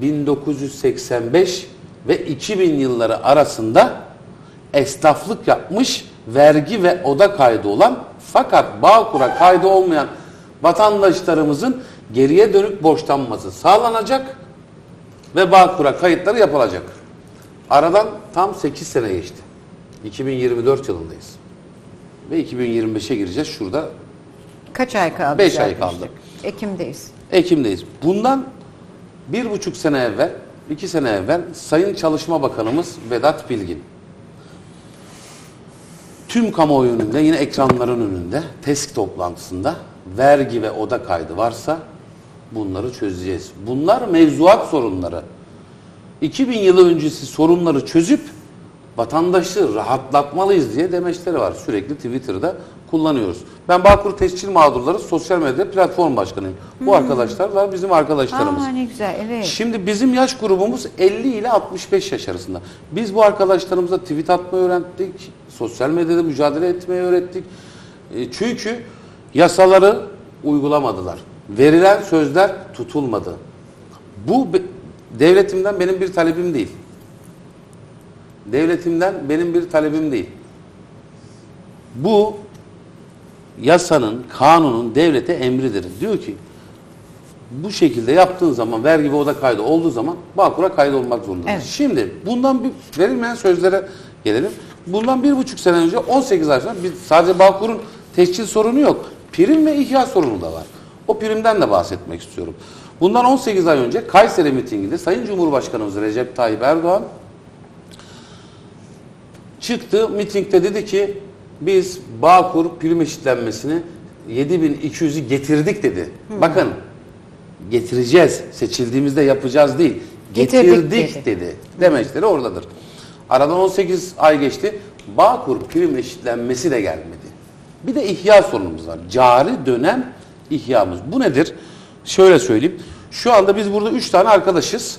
1985 ve 2000 yılları arasında esnaflık yapmış, vergi ve oda kaydı olan fakat Bağkur'a kaydı olmayan vatandaşlarımızın geriye dönük borçlanması sağlanacak ve Bağkur'a kayıtları yapılacak. Aradan tam 8 sene geçti. 2024 yılındayız. Ve 2025'e gireceğiz. Şurada Kaç ay kaldı? 5 ay kaldı. Ekim'deyiz. Ekim'deyiz. Bundan 1,5 sene evvel, 2 sene evvel Sayın Çalışma Bakanımız Vedat Bilgin tüm kamuoyu önünde, yine ekranların önünde, TESK toplantısında vergi ve oda kaydı varsa bunları çözeceğiz. Bunlar mevzuat sorunları. 2000 yılı öncesi sorunları çözüp vatandaşı rahatlatmalıyız diye demeçleri var. Sürekli Twitter'da kullanıyoruz. Ben Bağkur Tescil Mağdurları Sosyal Medya Platform Başkanıyım. Bu arkadaşlar da bizim arkadaşlarımız. Ne güzel, evet. Şimdi bizim yaş grubumuz 50 ile 65 yaş arasında. Biz bu arkadaşlarımıza tweet atmayı öğrettik. Sosyal medyada mücadele etmeyi öğrettik. Çünkü yasaları uygulamadılar. Verilen sözler tutulmadı. Bu devletimden benim bir talebim değil. Devletimden benim bir talebim değil. Bu yasanın, kanunun devlete emridir. Diyor ki bu şekilde yaptığın zaman, vergi ve oda kaydı olduğu zaman Bağkur'a kaydı olmak zorundadır. Evet. Şimdi bundan verilmeyen sözlere gelelim. Bundan 1,5 sene önce 18 ay sonra sadece Bağkur'un tescil sorunu yok. Prim ve ihya sorunu da var. O primden de bahsetmek istiyorum. Bundan 18 ay önce Kayseri mitinginde Sayın Cumhurbaşkanımız Recep Tayyip Erdoğan çıktı, mitingde dedi ki biz Bağkur prim eşitlenmesini 7.200'ü getirdik dedi. Bakın, getireceğiz, seçildiğimizde yapacağız değil, getirdik dedi. Demeçleri oradadır. Aradan 18 ay geçti, Bağkur prim eşitlenmesi de gelmedi. Bir de ihya sorunumuz var. Cari dönem ihyamız. Bu nedir? Şöyle söyleyeyim. Şu anda biz burada 3 tane arkadaşız.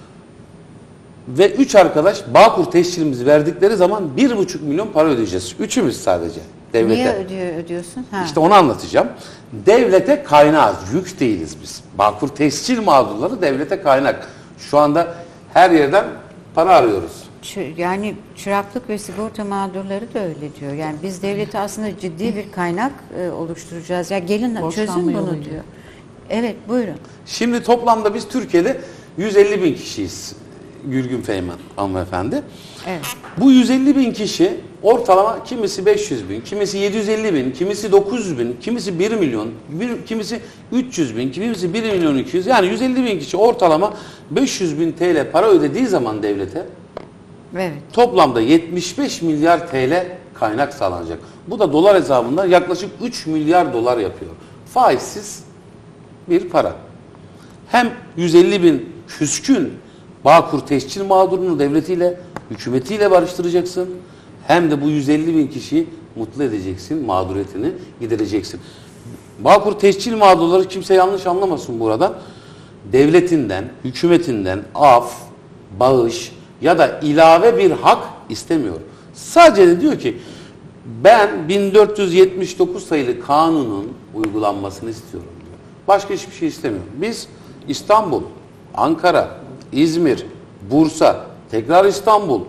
Ve 3 arkadaş Bağkur tescilimizi verdikleri zaman 1,5 milyon para ödeyeceğiz. Üçümüz sadece devlete. Niye ödüyorsun? Ha. İşte onu anlatacağım. Devlete kaynağız. Yük değiliz biz. Bağkur tescil mağdurları devlete kaynak. Şu anda her yerden para arıyoruz. Yani çıraklık ve sigorta mağdurları da öyle diyor. Yani biz devlete aslında ciddi bir kaynak oluşturacağız. Ya gelin çözün bunu diyor. Evet, buyurun. Şimdi toplamda biz Türkiye'de 150 bin kişiyiz. Gülgün Feyman hanımefendi. Evet. Bu 150 bin kişi ortalama kimisi 500 bin, kimisi 750 bin, kimisi 900 bin, kimisi 1 milyon, kimisi 300 bin, kimisi 1 milyon 200. Yani 150 bin kişi ortalama 500 bin TL para ödediği zaman devlete Evet. toplamda 75 milyar TL kaynak sağlanacak. Bu da dolar hesabında yaklaşık 3 milyar dolar yapıyor. Faizsiz bir para. Hem 150 bin küskün Bağkur tescil mağdurunu devletiyle, hükümetiyle barıştıracaksın. Hem de bu 150 bin kişiyi mutlu edeceksin, mağduriyetini gidereceksin. Bağkur tescil mağdurları kimse yanlış anlamasın burada. Devletinden, hükümetinden af, bağış ya da ilave bir hak istemiyor. Sadece de diyor ki ben 1479 sayılı kanunun uygulanmasını istiyorum diyor. Başka hiçbir şey istemiyor. Biz İstanbul, Ankara, İzmir, Bursa, tekrar İstanbul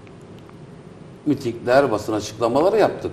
mitingler, basın açıklamaları yaptık.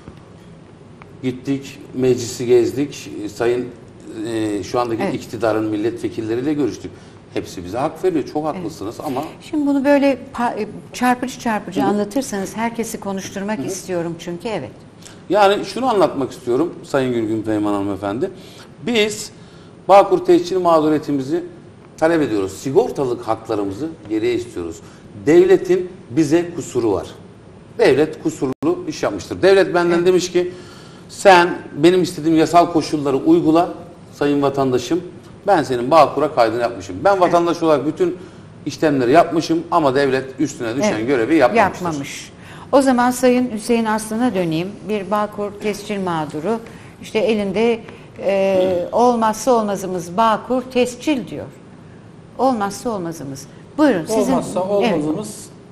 Gittik, meclisi gezdik, sayın şu andaki iktidarın milletvekilleriyle görüştük. Hepsi bize hak veriyor. Çok haklısınız ama... Şimdi bunu böyle çarpıcı anlatırsanız herkesi konuşturmak istiyorum çünkü evet. Yani şunu anlatmak istiyorum Sayın Gülgün Feyman hanımefendi. Biz Bağkur tescil mağduriyetimizi talep ediyoruz. Sigortalık haklarımızı geriye istiyoruz. Devletin bize kusuru var. Devlet kusurlu iş yapmıştır. Devlet benden demiş ki sen benim istediğim yasal koşulları uygula sayın vatandaşım. Ben senin Bağkur'a kaydını yapmışım. Ben vatandaş olarak bütün işlemleri yapmışım ama devlet üstüne düşen görevi yapmamış. O zaman Sayın Hüseyin Aslan'a döneyim. Bir Bağkur tescil mağduru işte elinde olmazsa olmazımız Bağkur tescil diyor. Olmazsa olmazımız. Buyurun sizin. Olmazsa olmazımız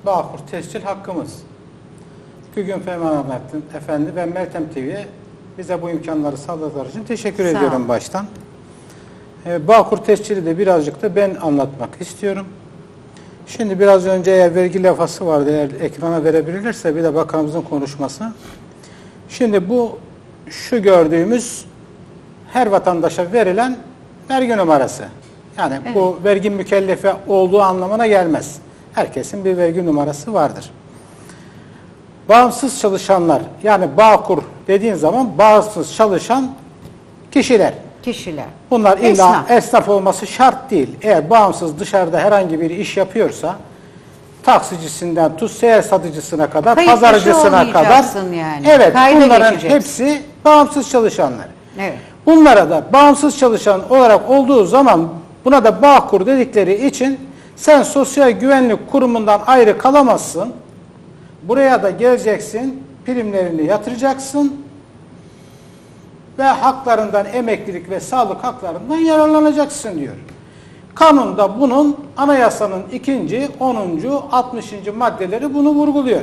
Bağkur tescil hakkımız. Gügün Feyman Efendi ve Meltem TV'ye bize bu imkanları sağladıkları için teşekkür ediyorum baştan. Bağkur tescili de birazcık da ben anlatmak istiyorum. Şimdi biraz önce eğer vergi levhası vardı, eğer ekrana verebilirlerse bir de bakanımızın konuşması. Şimdi bu şu gördüğümüz her vatandaşa verilen vergi numarası. Yani bu vergi mükellefi olduğu anlamına gelmez. Herkesin bir vergi numarası vardır. Bağımsız çalışanlar, yani Bağkur dediğin zaman bağımsız çalışan kişiler. Bunlar illa esnaf olması şart değil. Eğer bağımsız dışarıda herhangi bir iş yapıyorsa, taksicisinden tut seyyar satıcısına kadar, kayıt pazarcısına kadar, yani. evet, Kayda bunların geçeceksin. hepsi bağımsız çalışanlar. Evet. Bunlara da bağımsız çalışan olarak olduğu zaman buna da Bağkur dedikleri için sen Sosyal Güvenlik Kurumu'ndan ayrı kalamazsın. Buraya da geleceksin, primlerini yatıracaksın ve haklarından, emeklilik ve sağlık haklarından yararlanacaksın diyor. Kanunda bunun anayasanın 2., 10., 60. maddeleri bunu vurguluyor.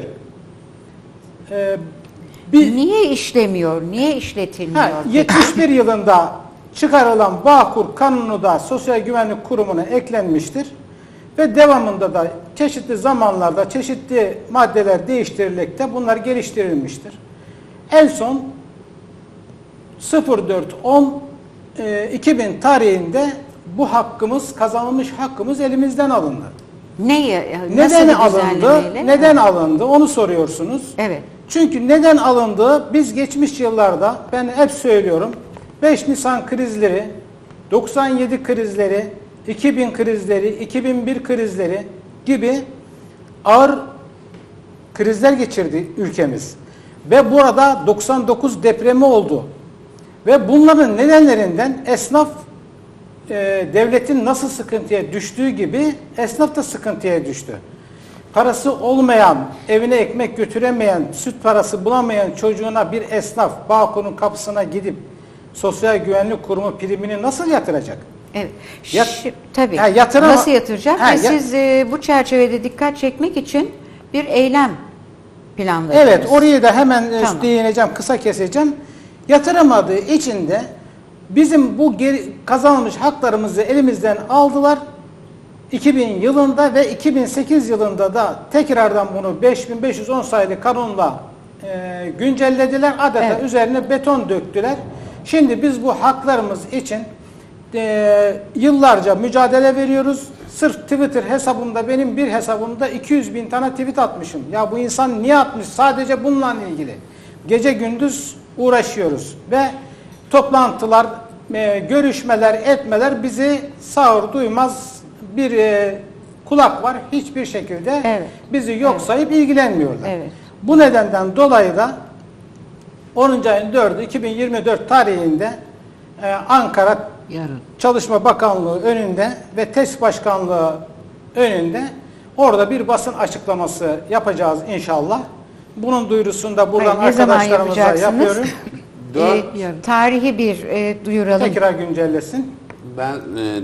Niye işlemiyor, niye işletilmiyor? 71 yılında çıkarılan Bağkur Kanunu da Sosyal Güvenlik Kurumu'na eklenmiştir. Ve devamında da çeşitli zamanlarda çeşitli maddeler değiştirilerek de bunlar geliştirilmiştir. En son 04.10.2000 tarihinde bu hakkımız, kazanılmış hakkımız elimizden alındı. Neden alındı? Neden alındı? Onu soruyorsunuz. Evet. Çünkü neden alındı? Biz geçmiş yıllarda, ben hep söylüyorum, 5 Nisan krizleri, 97 krizleri, 2000 krizleri, 2001 krizleri gibi ağır krizler geçirdi ülkemiz. Ve burada 99 depremi oldu. Ve bunların nedenlerinden esnaf devletin nasıl sıkıntıya düştüğü gibi esnaf da sıkıntıya düştü. Parası olmayan, evine ekmek götüremeyen, süt parası bulamayan çocuğuna bir esnaf Bağkur'un kapısına gidip Sosyal Güvenlik Kurumu primini nasıl yatıracak? Evet. Tabii. Nasıl yatıracak? Ve siz bu çerçevede dikkat çekmek için bir eylem planladınız. Evet, orayı da hemen değineceğim, kısa keseceğim. Yatıramadığı için de bizim bu kazanılmış haklarımızı elimizden aldılar. 2000 yılında ve 2008 yılında da tekrardan bunu 5510 sayılı kanunla güncellediler. Adeta üzerine beton döktüler. Şimdi biz bu haklarımız için yıllarca mücadele veriyoruz. Sırf Twitter hesabımda, benim bir hesabımda 200.000 tane tweet atmışım. Ya bu insan niye atmış? Sadece bununla ilgili. Gece gündüz uğraşıyoruz ve toplantılar, görüşmeler, etmeler bizi sağır duymaz bir kulak var. Hiçbir şekilde bizi yok sayıp ilgilenmiyorlar. Evet. Bu nedenden dolayı da 10. ayın 4'ü 2024 tarihinde Ankara Çalışma Bakanlığı önünde ve TES Başkanlığı önünde orada bir basın açıklaması yapacağız inşallah. Bunun duyurusunu da buradan arkadaşlarımıza yapıyorum. Tarihi bir duyuralım. Tekrar güncellesin. Ben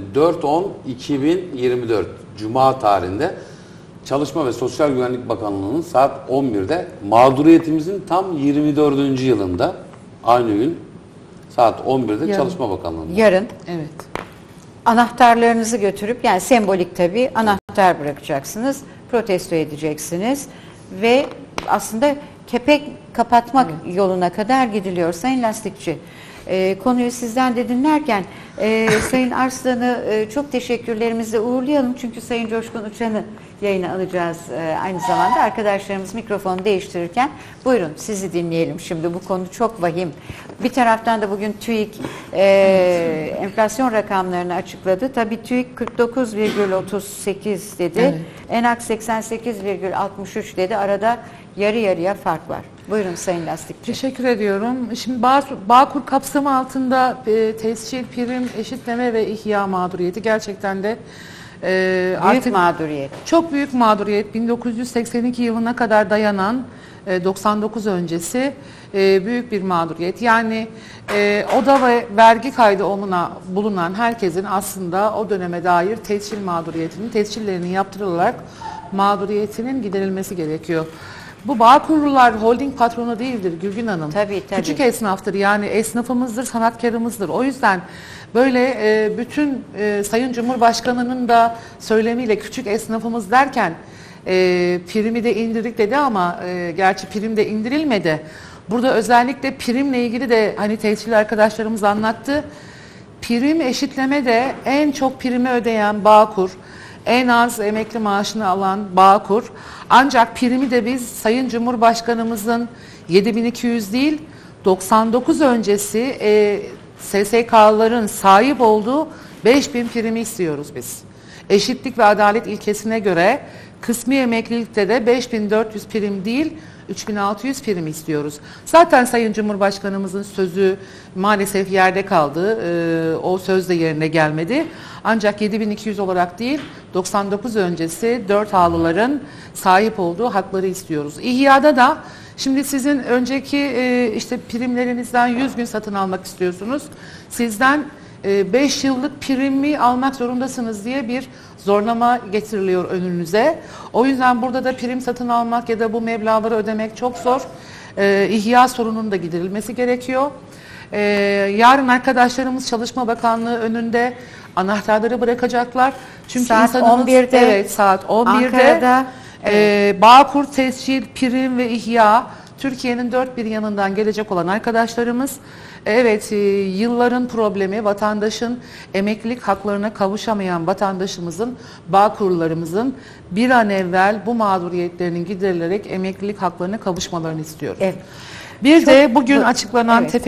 4.10.2024 Cuma tarihinde Çalışma ve Sosyal Güvenlik Bakanlığı'nın saat 11'de mağduriyetimizin tam 24. yılında aynı gün saat 11'de Çalışma Bakanlığı'nda. Yarın. Evet. Anahtarlarınızı götürüp, yani sembolik tabii, anahtar bırakacaksınız, protesto edeceksiniz ve aslında kepek kapatmak yoluna kadar gidiliyor. Sayın Lastikçi, konuyu sizden de dinlerken Sayın Arslan'ı çok teşekkürlerimizle uğurlayalım. Çünkü Sayın Coşkun Uçan'ı yayına alacağız aynı zamanda. Arkadaşlarımız mikrofonu değiştirirken buyurun sizi dinleyelim. Şimdi bu konu çok vahim. Bir taraftan da bugün TÜİK enflasyon rakamlarını açıkladı. Tabii TÜİK 49,38 dedi. Evet. ENAK 88,63 dedi. Arada yarı yarıya fark var. Buyurun Sayın Lastikçi. Teşekkür ediyorum. Şimdi Bağkur kapsamı altında tescil, prim, eşitleme ve ihya mağduriyeti gerçekten de büyük mağduriyet. Çok büyük mağduriyet. 1982 yılına kadar dayanan 99 öncesi büyük bir mağduriyet. Yani oda ve vergi kaydı bulunan herkesin aslında o döneme dair tescil mağduriyetinin tescillerinin yaptırılarak mağduriyetinin giderilmesi gerekiyor. Bu Bağkurlular holding patronu değildir Gülgün Hanım. Tabii. Küçük esnaftır, yani esnafımızdır, sanatkarımızdır. O yüzden böyle bütün Sayın Cumhurbaşkanı'nın da söylemiyle küçük esnafımız derken primi de indirdik dedi ama gerçi prim de indirilmedi. Burada özellikle primle ilgili de hani tescilli arkadaşlarımız anlattı. Prim eşitleme de en çok primi ödeyen Bağkur, en az emekli maaşını alan Bağkur. Ancak primi de biz Sayın Cumhurbaşkanımızın 7.200 değil 99 öncesi SSK'ların sahip olduğu 5.000 primi istiyoruz biz. Eşitlik ve adalet ilkesine göre kısmi emeklilikte de 5.400 prim değil 3.600 prim istiyoruz. Zaten Sayın Cumhurbaşkanımızın sözü maalesef yerde kaldı. O söz de yerine gelmedi. Ancak 7.200 olarak değil 99 öncesi 4 A'lıların sahip olduğu hakları istiyoruz. İhya'da da şimdi sizin önceki işte primlerinizden 100 gün satın almak istiyorsunuz. Sizden 5 yıllık primi almak zorundasınız diye bir zorlama getiriliyor önünüze. O yüzden burada da prim satın almak ya da bu meblağları ödemek çok zor. İhya sorunun da giderilmesi gerekiyor. Yarın arkadaşlarımız Çalışma Bakanlığı önünde anahtarları bırakacaklar. Çünkü Saat insanımız, 11'de, evet, saat 11'de Ankara'da, Bağkur, tescil, prim ve ihya Türkiye'nin dört bir yanından gelecek olan arkadaşlarımız, evet, yılların problemi, vatandaşın emeklilik haklarına kavuşamayan vatandaşımızın, Bağkurlularımızın bir an evvel bu mağduriyetlerinin giderilerek emeklilik haklarına kavuşmalarını istiyoruz. Evet. Bir de bugün açıklanan evet.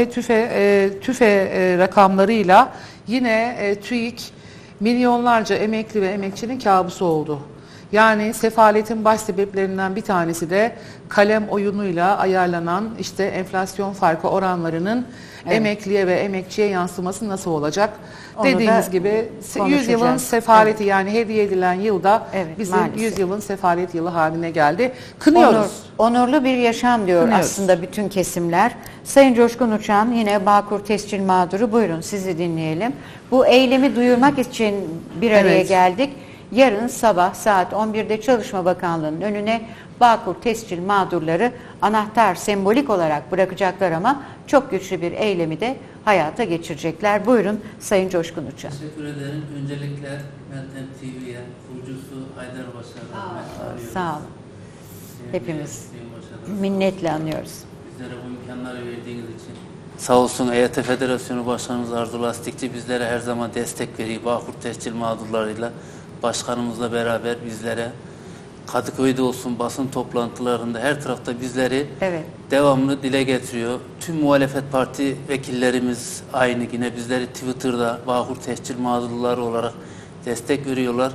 TÜFE rakamlarıyla yine TÜİK milyonlarca emekli ve emekçinin kabusu oldu. Yani sefaletin baş sebeplerinden bir tanesi de kalem oyunuyla ayarlanan işte enflasyon farkı oranlarının emekliye ve emekçiye yansıması nasıl olacak? Onu Dediğimiz da gibi 100 yılın konuşacağız. sefaleti, yani hediye edilen yılda bizim maalesef. 100 yılın sefalet yılı haline geldi. Kınıyoruz. Onurlu bir yaşam diyor Kınıyoruz. aslında bütün kesimler. Sayın Coşkun Uçan, yine Bağkur tescil mağduru, buyurun sizi dinleyelim. Bu eylemi duyurmak için bir araya Evet. geldik. Yarın sabah saat 11'de Çalışma Bakanlığı'nın önüne Bağkur tescil mağdurları anahtar sembolik olarak bırakacaklar ama çok güçlü bir eylemi de hayata geçirecekler. Buyurun Sayın Coşkun Uçan. Teşekkür ederim. Öncelikle Meltem TV'ye, kurucusu Haydar Başar'ı Sağ olun. Hepimiz Sayın Başar'ı, minnetle anıyoruz. bizlere bu imkanları verdiğiniz için. Sağ olsun EYT Federasyonu Başkanımız Arzu Lastikçi bizlere her zaman destek veriyor. Bağkur tescil mağdurlarıyla başkanımızla beraber bizlere Kadıköy'de olsun, basın toplantılarında her tarafta bizleri Evet. devamlı dile getiriyor. Tüm muhalefet parti vekillerimiz aynı, yine bizleri Twitter'da Bağkur tescil mağdurları olarak destek veriyorlar.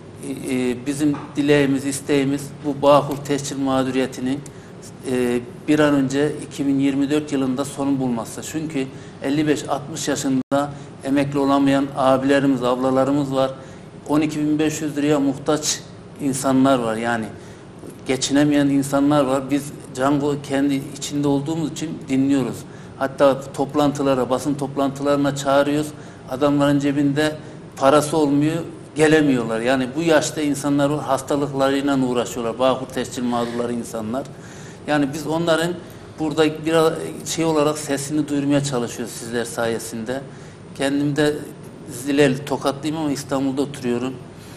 Bizim dileğimiz, isteğimiz bu Bağkur tescil mağduriyetinin bir an önce 2024 yılında son bulması. Çünkü 55-60 yaşında emekli olamayan abilerimiz, ablalarımız var. 12.500 liraya muhtaç insanlar var, yani geçinemeyen insanlar var. Biz Django kendi içinde olduğumuz için dinliyoruz. Hatta toplantılara, basın toplantılarına çağırıyoruz. Adamların cebinde parası olmuyor, gelemiyorlar. Yani bu yaşta insanlar hastalıklarıyla uğraşıyorlar. Bağkur tescil mağdurları insanlar. Yani biz onların burada biraz şey olarak sesini duyurmaya çalışıyoruz sizler sayesinde. Kendim de Zileli, Tokatlıyım ama İstanbul'da oturuyorum.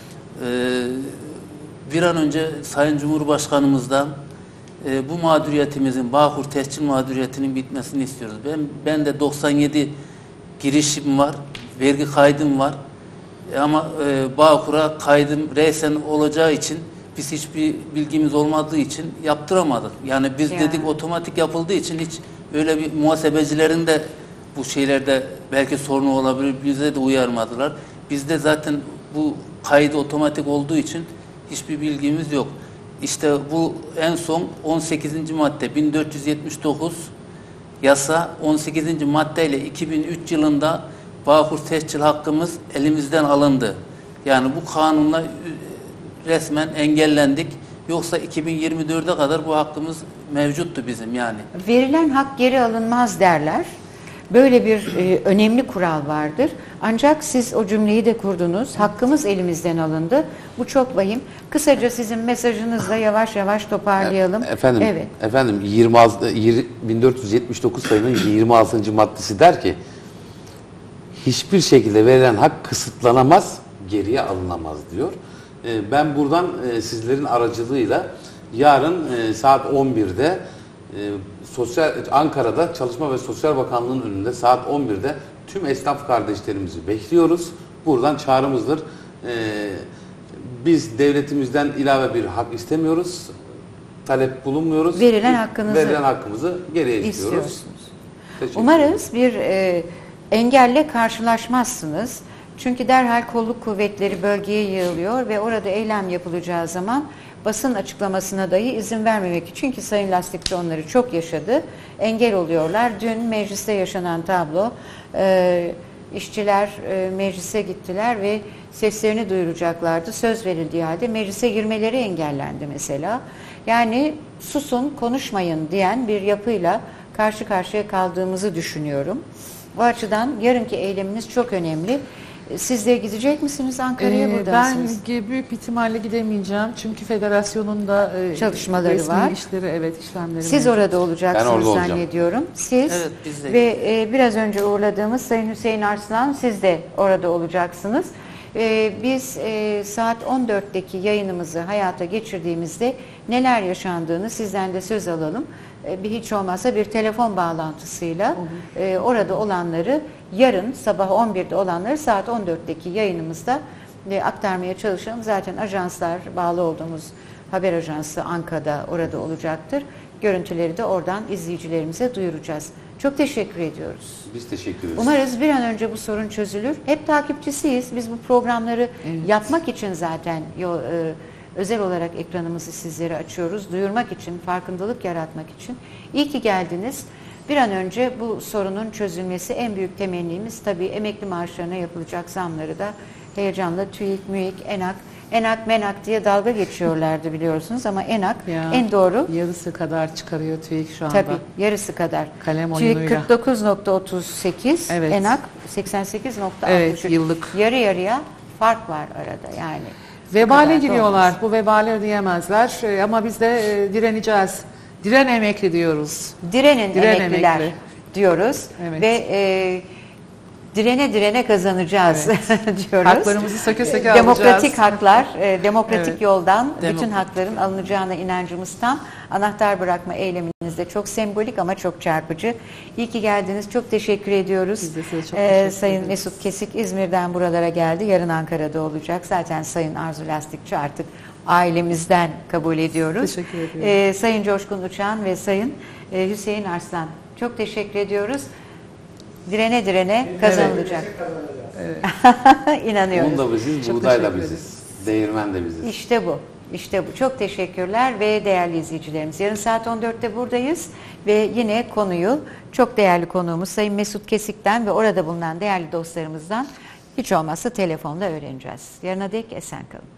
Bir an önce Sayın Cumhurbaşkanımızdan bu mağduriyetimizin, Bağkur tescil mağduriyetinin bitmesini istiyoruz. Ben de 97 girişim var, vergi kaydım var. Ama Bağkur'a kaydım resen olacağı için biz hiçbir bilgimiz olmadığı için yaptıramadık. Yani biz dedik otomatik yapıldığı için hiç öyle bir muhasebecilerin de bu şeylerde belki sorunu olabilir, bize de uyarmadılar. Bizde zaten bu kaydı otomatik olduğu için hiçbir bilgimiz yok. İşte bu en son 18. madde 1479 yasa 18. maddeyle 2003 yılında Bağkur tescil hakkımız elimizden alındı. Yani bu kanunla resmen engellendik. Yoksa 2024'e kadar bu hakkımız mevcuttu bizim yani. Verilen hak geri alınmaz derler. Böyle bir önemli kural vardır. Ancak siz o cümleyi de kurdunuz. Hakkımız elimizden alındı. Bu çok vahim. Kısaca sizin mesajınızla yavaş yavaş toparlayalım. Efendim, Evet. efendim 1479 sayının 26. maddesi der ki hiçbir şekilde verilen hak kısıtlanamaz, geriye alınamaz diyor. Ben buradan sizlerin aracılığıyla yarın saat 11'de Ankara'da Çalışma ve Sosyal Bakanlığı'nın önünde saat 11'de tüm esnaf kardeşlerimizi bekliyoruz. Buradan çağrımızdır. Biz devletimizden ilave bir hak istemiyoruz. Talep bulunmuyoruz. Verilen hakkımızı geriye istiyoruz. Umarız bir engelle karşılaşmazsınız. Çünkü derhal kolluk kuvvetleri bölgeye yığılıyor ve orada eylem yapılacağı zaman basın açıklamasına dahi izin vermemek için, çünkü Sayın Lastikçi onları çok yaşadı, engel oluyorlar. Dün mecliste yaşanan tablo, işçiler meclise gittiler ve seslerini duyuracaklardı. Söz verildiği halde meclise girmeleri engellendi mesela. Yani susun, konuşmayın diyen bir yapıyla karşı karşıya kaldığımızı düşünüyorum. Bu açıdan yarınki eyleminiz çok önemli. Siz de gidecek misiniz Ankara'ya, buradasınız? Ben büyük ihtimalle gidemeyeceğim. Çünkü federasyonun da çalışmaları resmi var. işleri, işlemleri Siz mevcut. orada olacaksınız Ben orada olacağım. zannediyorum. Siz Evet, biz de ve biraz önce uğurladığımız Sayın Hüseyin Arslan, siz de orada olacaksınız. Biz saat 14'teki yayınımızı hayata geçirdiğimizde neler yaşandığını sizden de söz alalım. Bir hiç olmazsa bir telefon bağlantısıyla orada olanları, yarın sabah 11'de olanları saat 14'teki yayınımızda aktarmaya çalışalım. Zaten ajanslar, bağlı olduğumuz haber ajansı Ankara'da orada olacaktır. Görüntüleri de oradan izleyicilerimize duyuracağız. Çok teşekkür ediyoruz. Biz teşekkür ederiz. Umarız bir an önce bu sorun çözülür. Hep takipçisiyiz. Biz bu programları yapmak için zaten özel olarak ekranımızı sizlere açıyoruz. Duyurmak için, farkındalık yaratmak için. İyi ki geldiniz. Bir an önce bu sorunun çözülmesi en büyük temennimiz. Tabii emekli maaşlarına yapılacak zamları da heyecanla TÜİK, MÜİK, ENAK, MENAK diye dalga geçiyorlardı biliyorsunuz ama ENAK en doğru. Yarısı kadar çıkarıyor TÜİK şu anda. Tabii yarısı kadar. Kalem TÜİK oyunuyla. 49.38, Evet. ENAK 88.63. Evet, yıllık. Yarı yarıya fark var arada yani. Vebale Bu kadar da giriyorlar. olmaz. Bu vebale ödeyemezler. Ama biz de direneceğiz. Diren emekli diyoruz. Direnin Diren emekliler emekli. diyoruz Evet. ve direne kazanacağız diyoruz. Haklarımızı söke söke alacağız. Demokratik haklar, demokratik Evet. yoldan bütün hakların alınacağına inancımız tam. Anahtar bırakma eyleminiz de çok sembolik ama çok çarpıcı. İyi ki geldiniz. Çok teşekkür ediyoruz. Biz de size çok teşekkür Sayın ederiz. Mesut Kesik İzmir'den buralara geldi. Yarın Ankara'da olacak. Zaten Sayın Arzu Lastikçi artık ailemizden kabul ediyoruz. Teşekkür ediyorum. Sayın Coşkun Uçan ve Sayın Hüseyin Arslan. Çok teşekkür ediyoruz. Direne kazanılacak. İnanıyoruz. Un da biziz, Çok buğday da teşekkür biziz. Değirmen de biziz. İşte bu. İşte bu. Çok teşekkürler ve değerli izleyicilerimiz. Yarın saat 14'te buradayız ve yine konuyu çok değerli konuğumuz Sayın Mesut Kesik'ten ve orada bulunan değerli dostlarımızdan hiç olmazsa telefonla öğreneceğiz. Yarına dek esen kalın.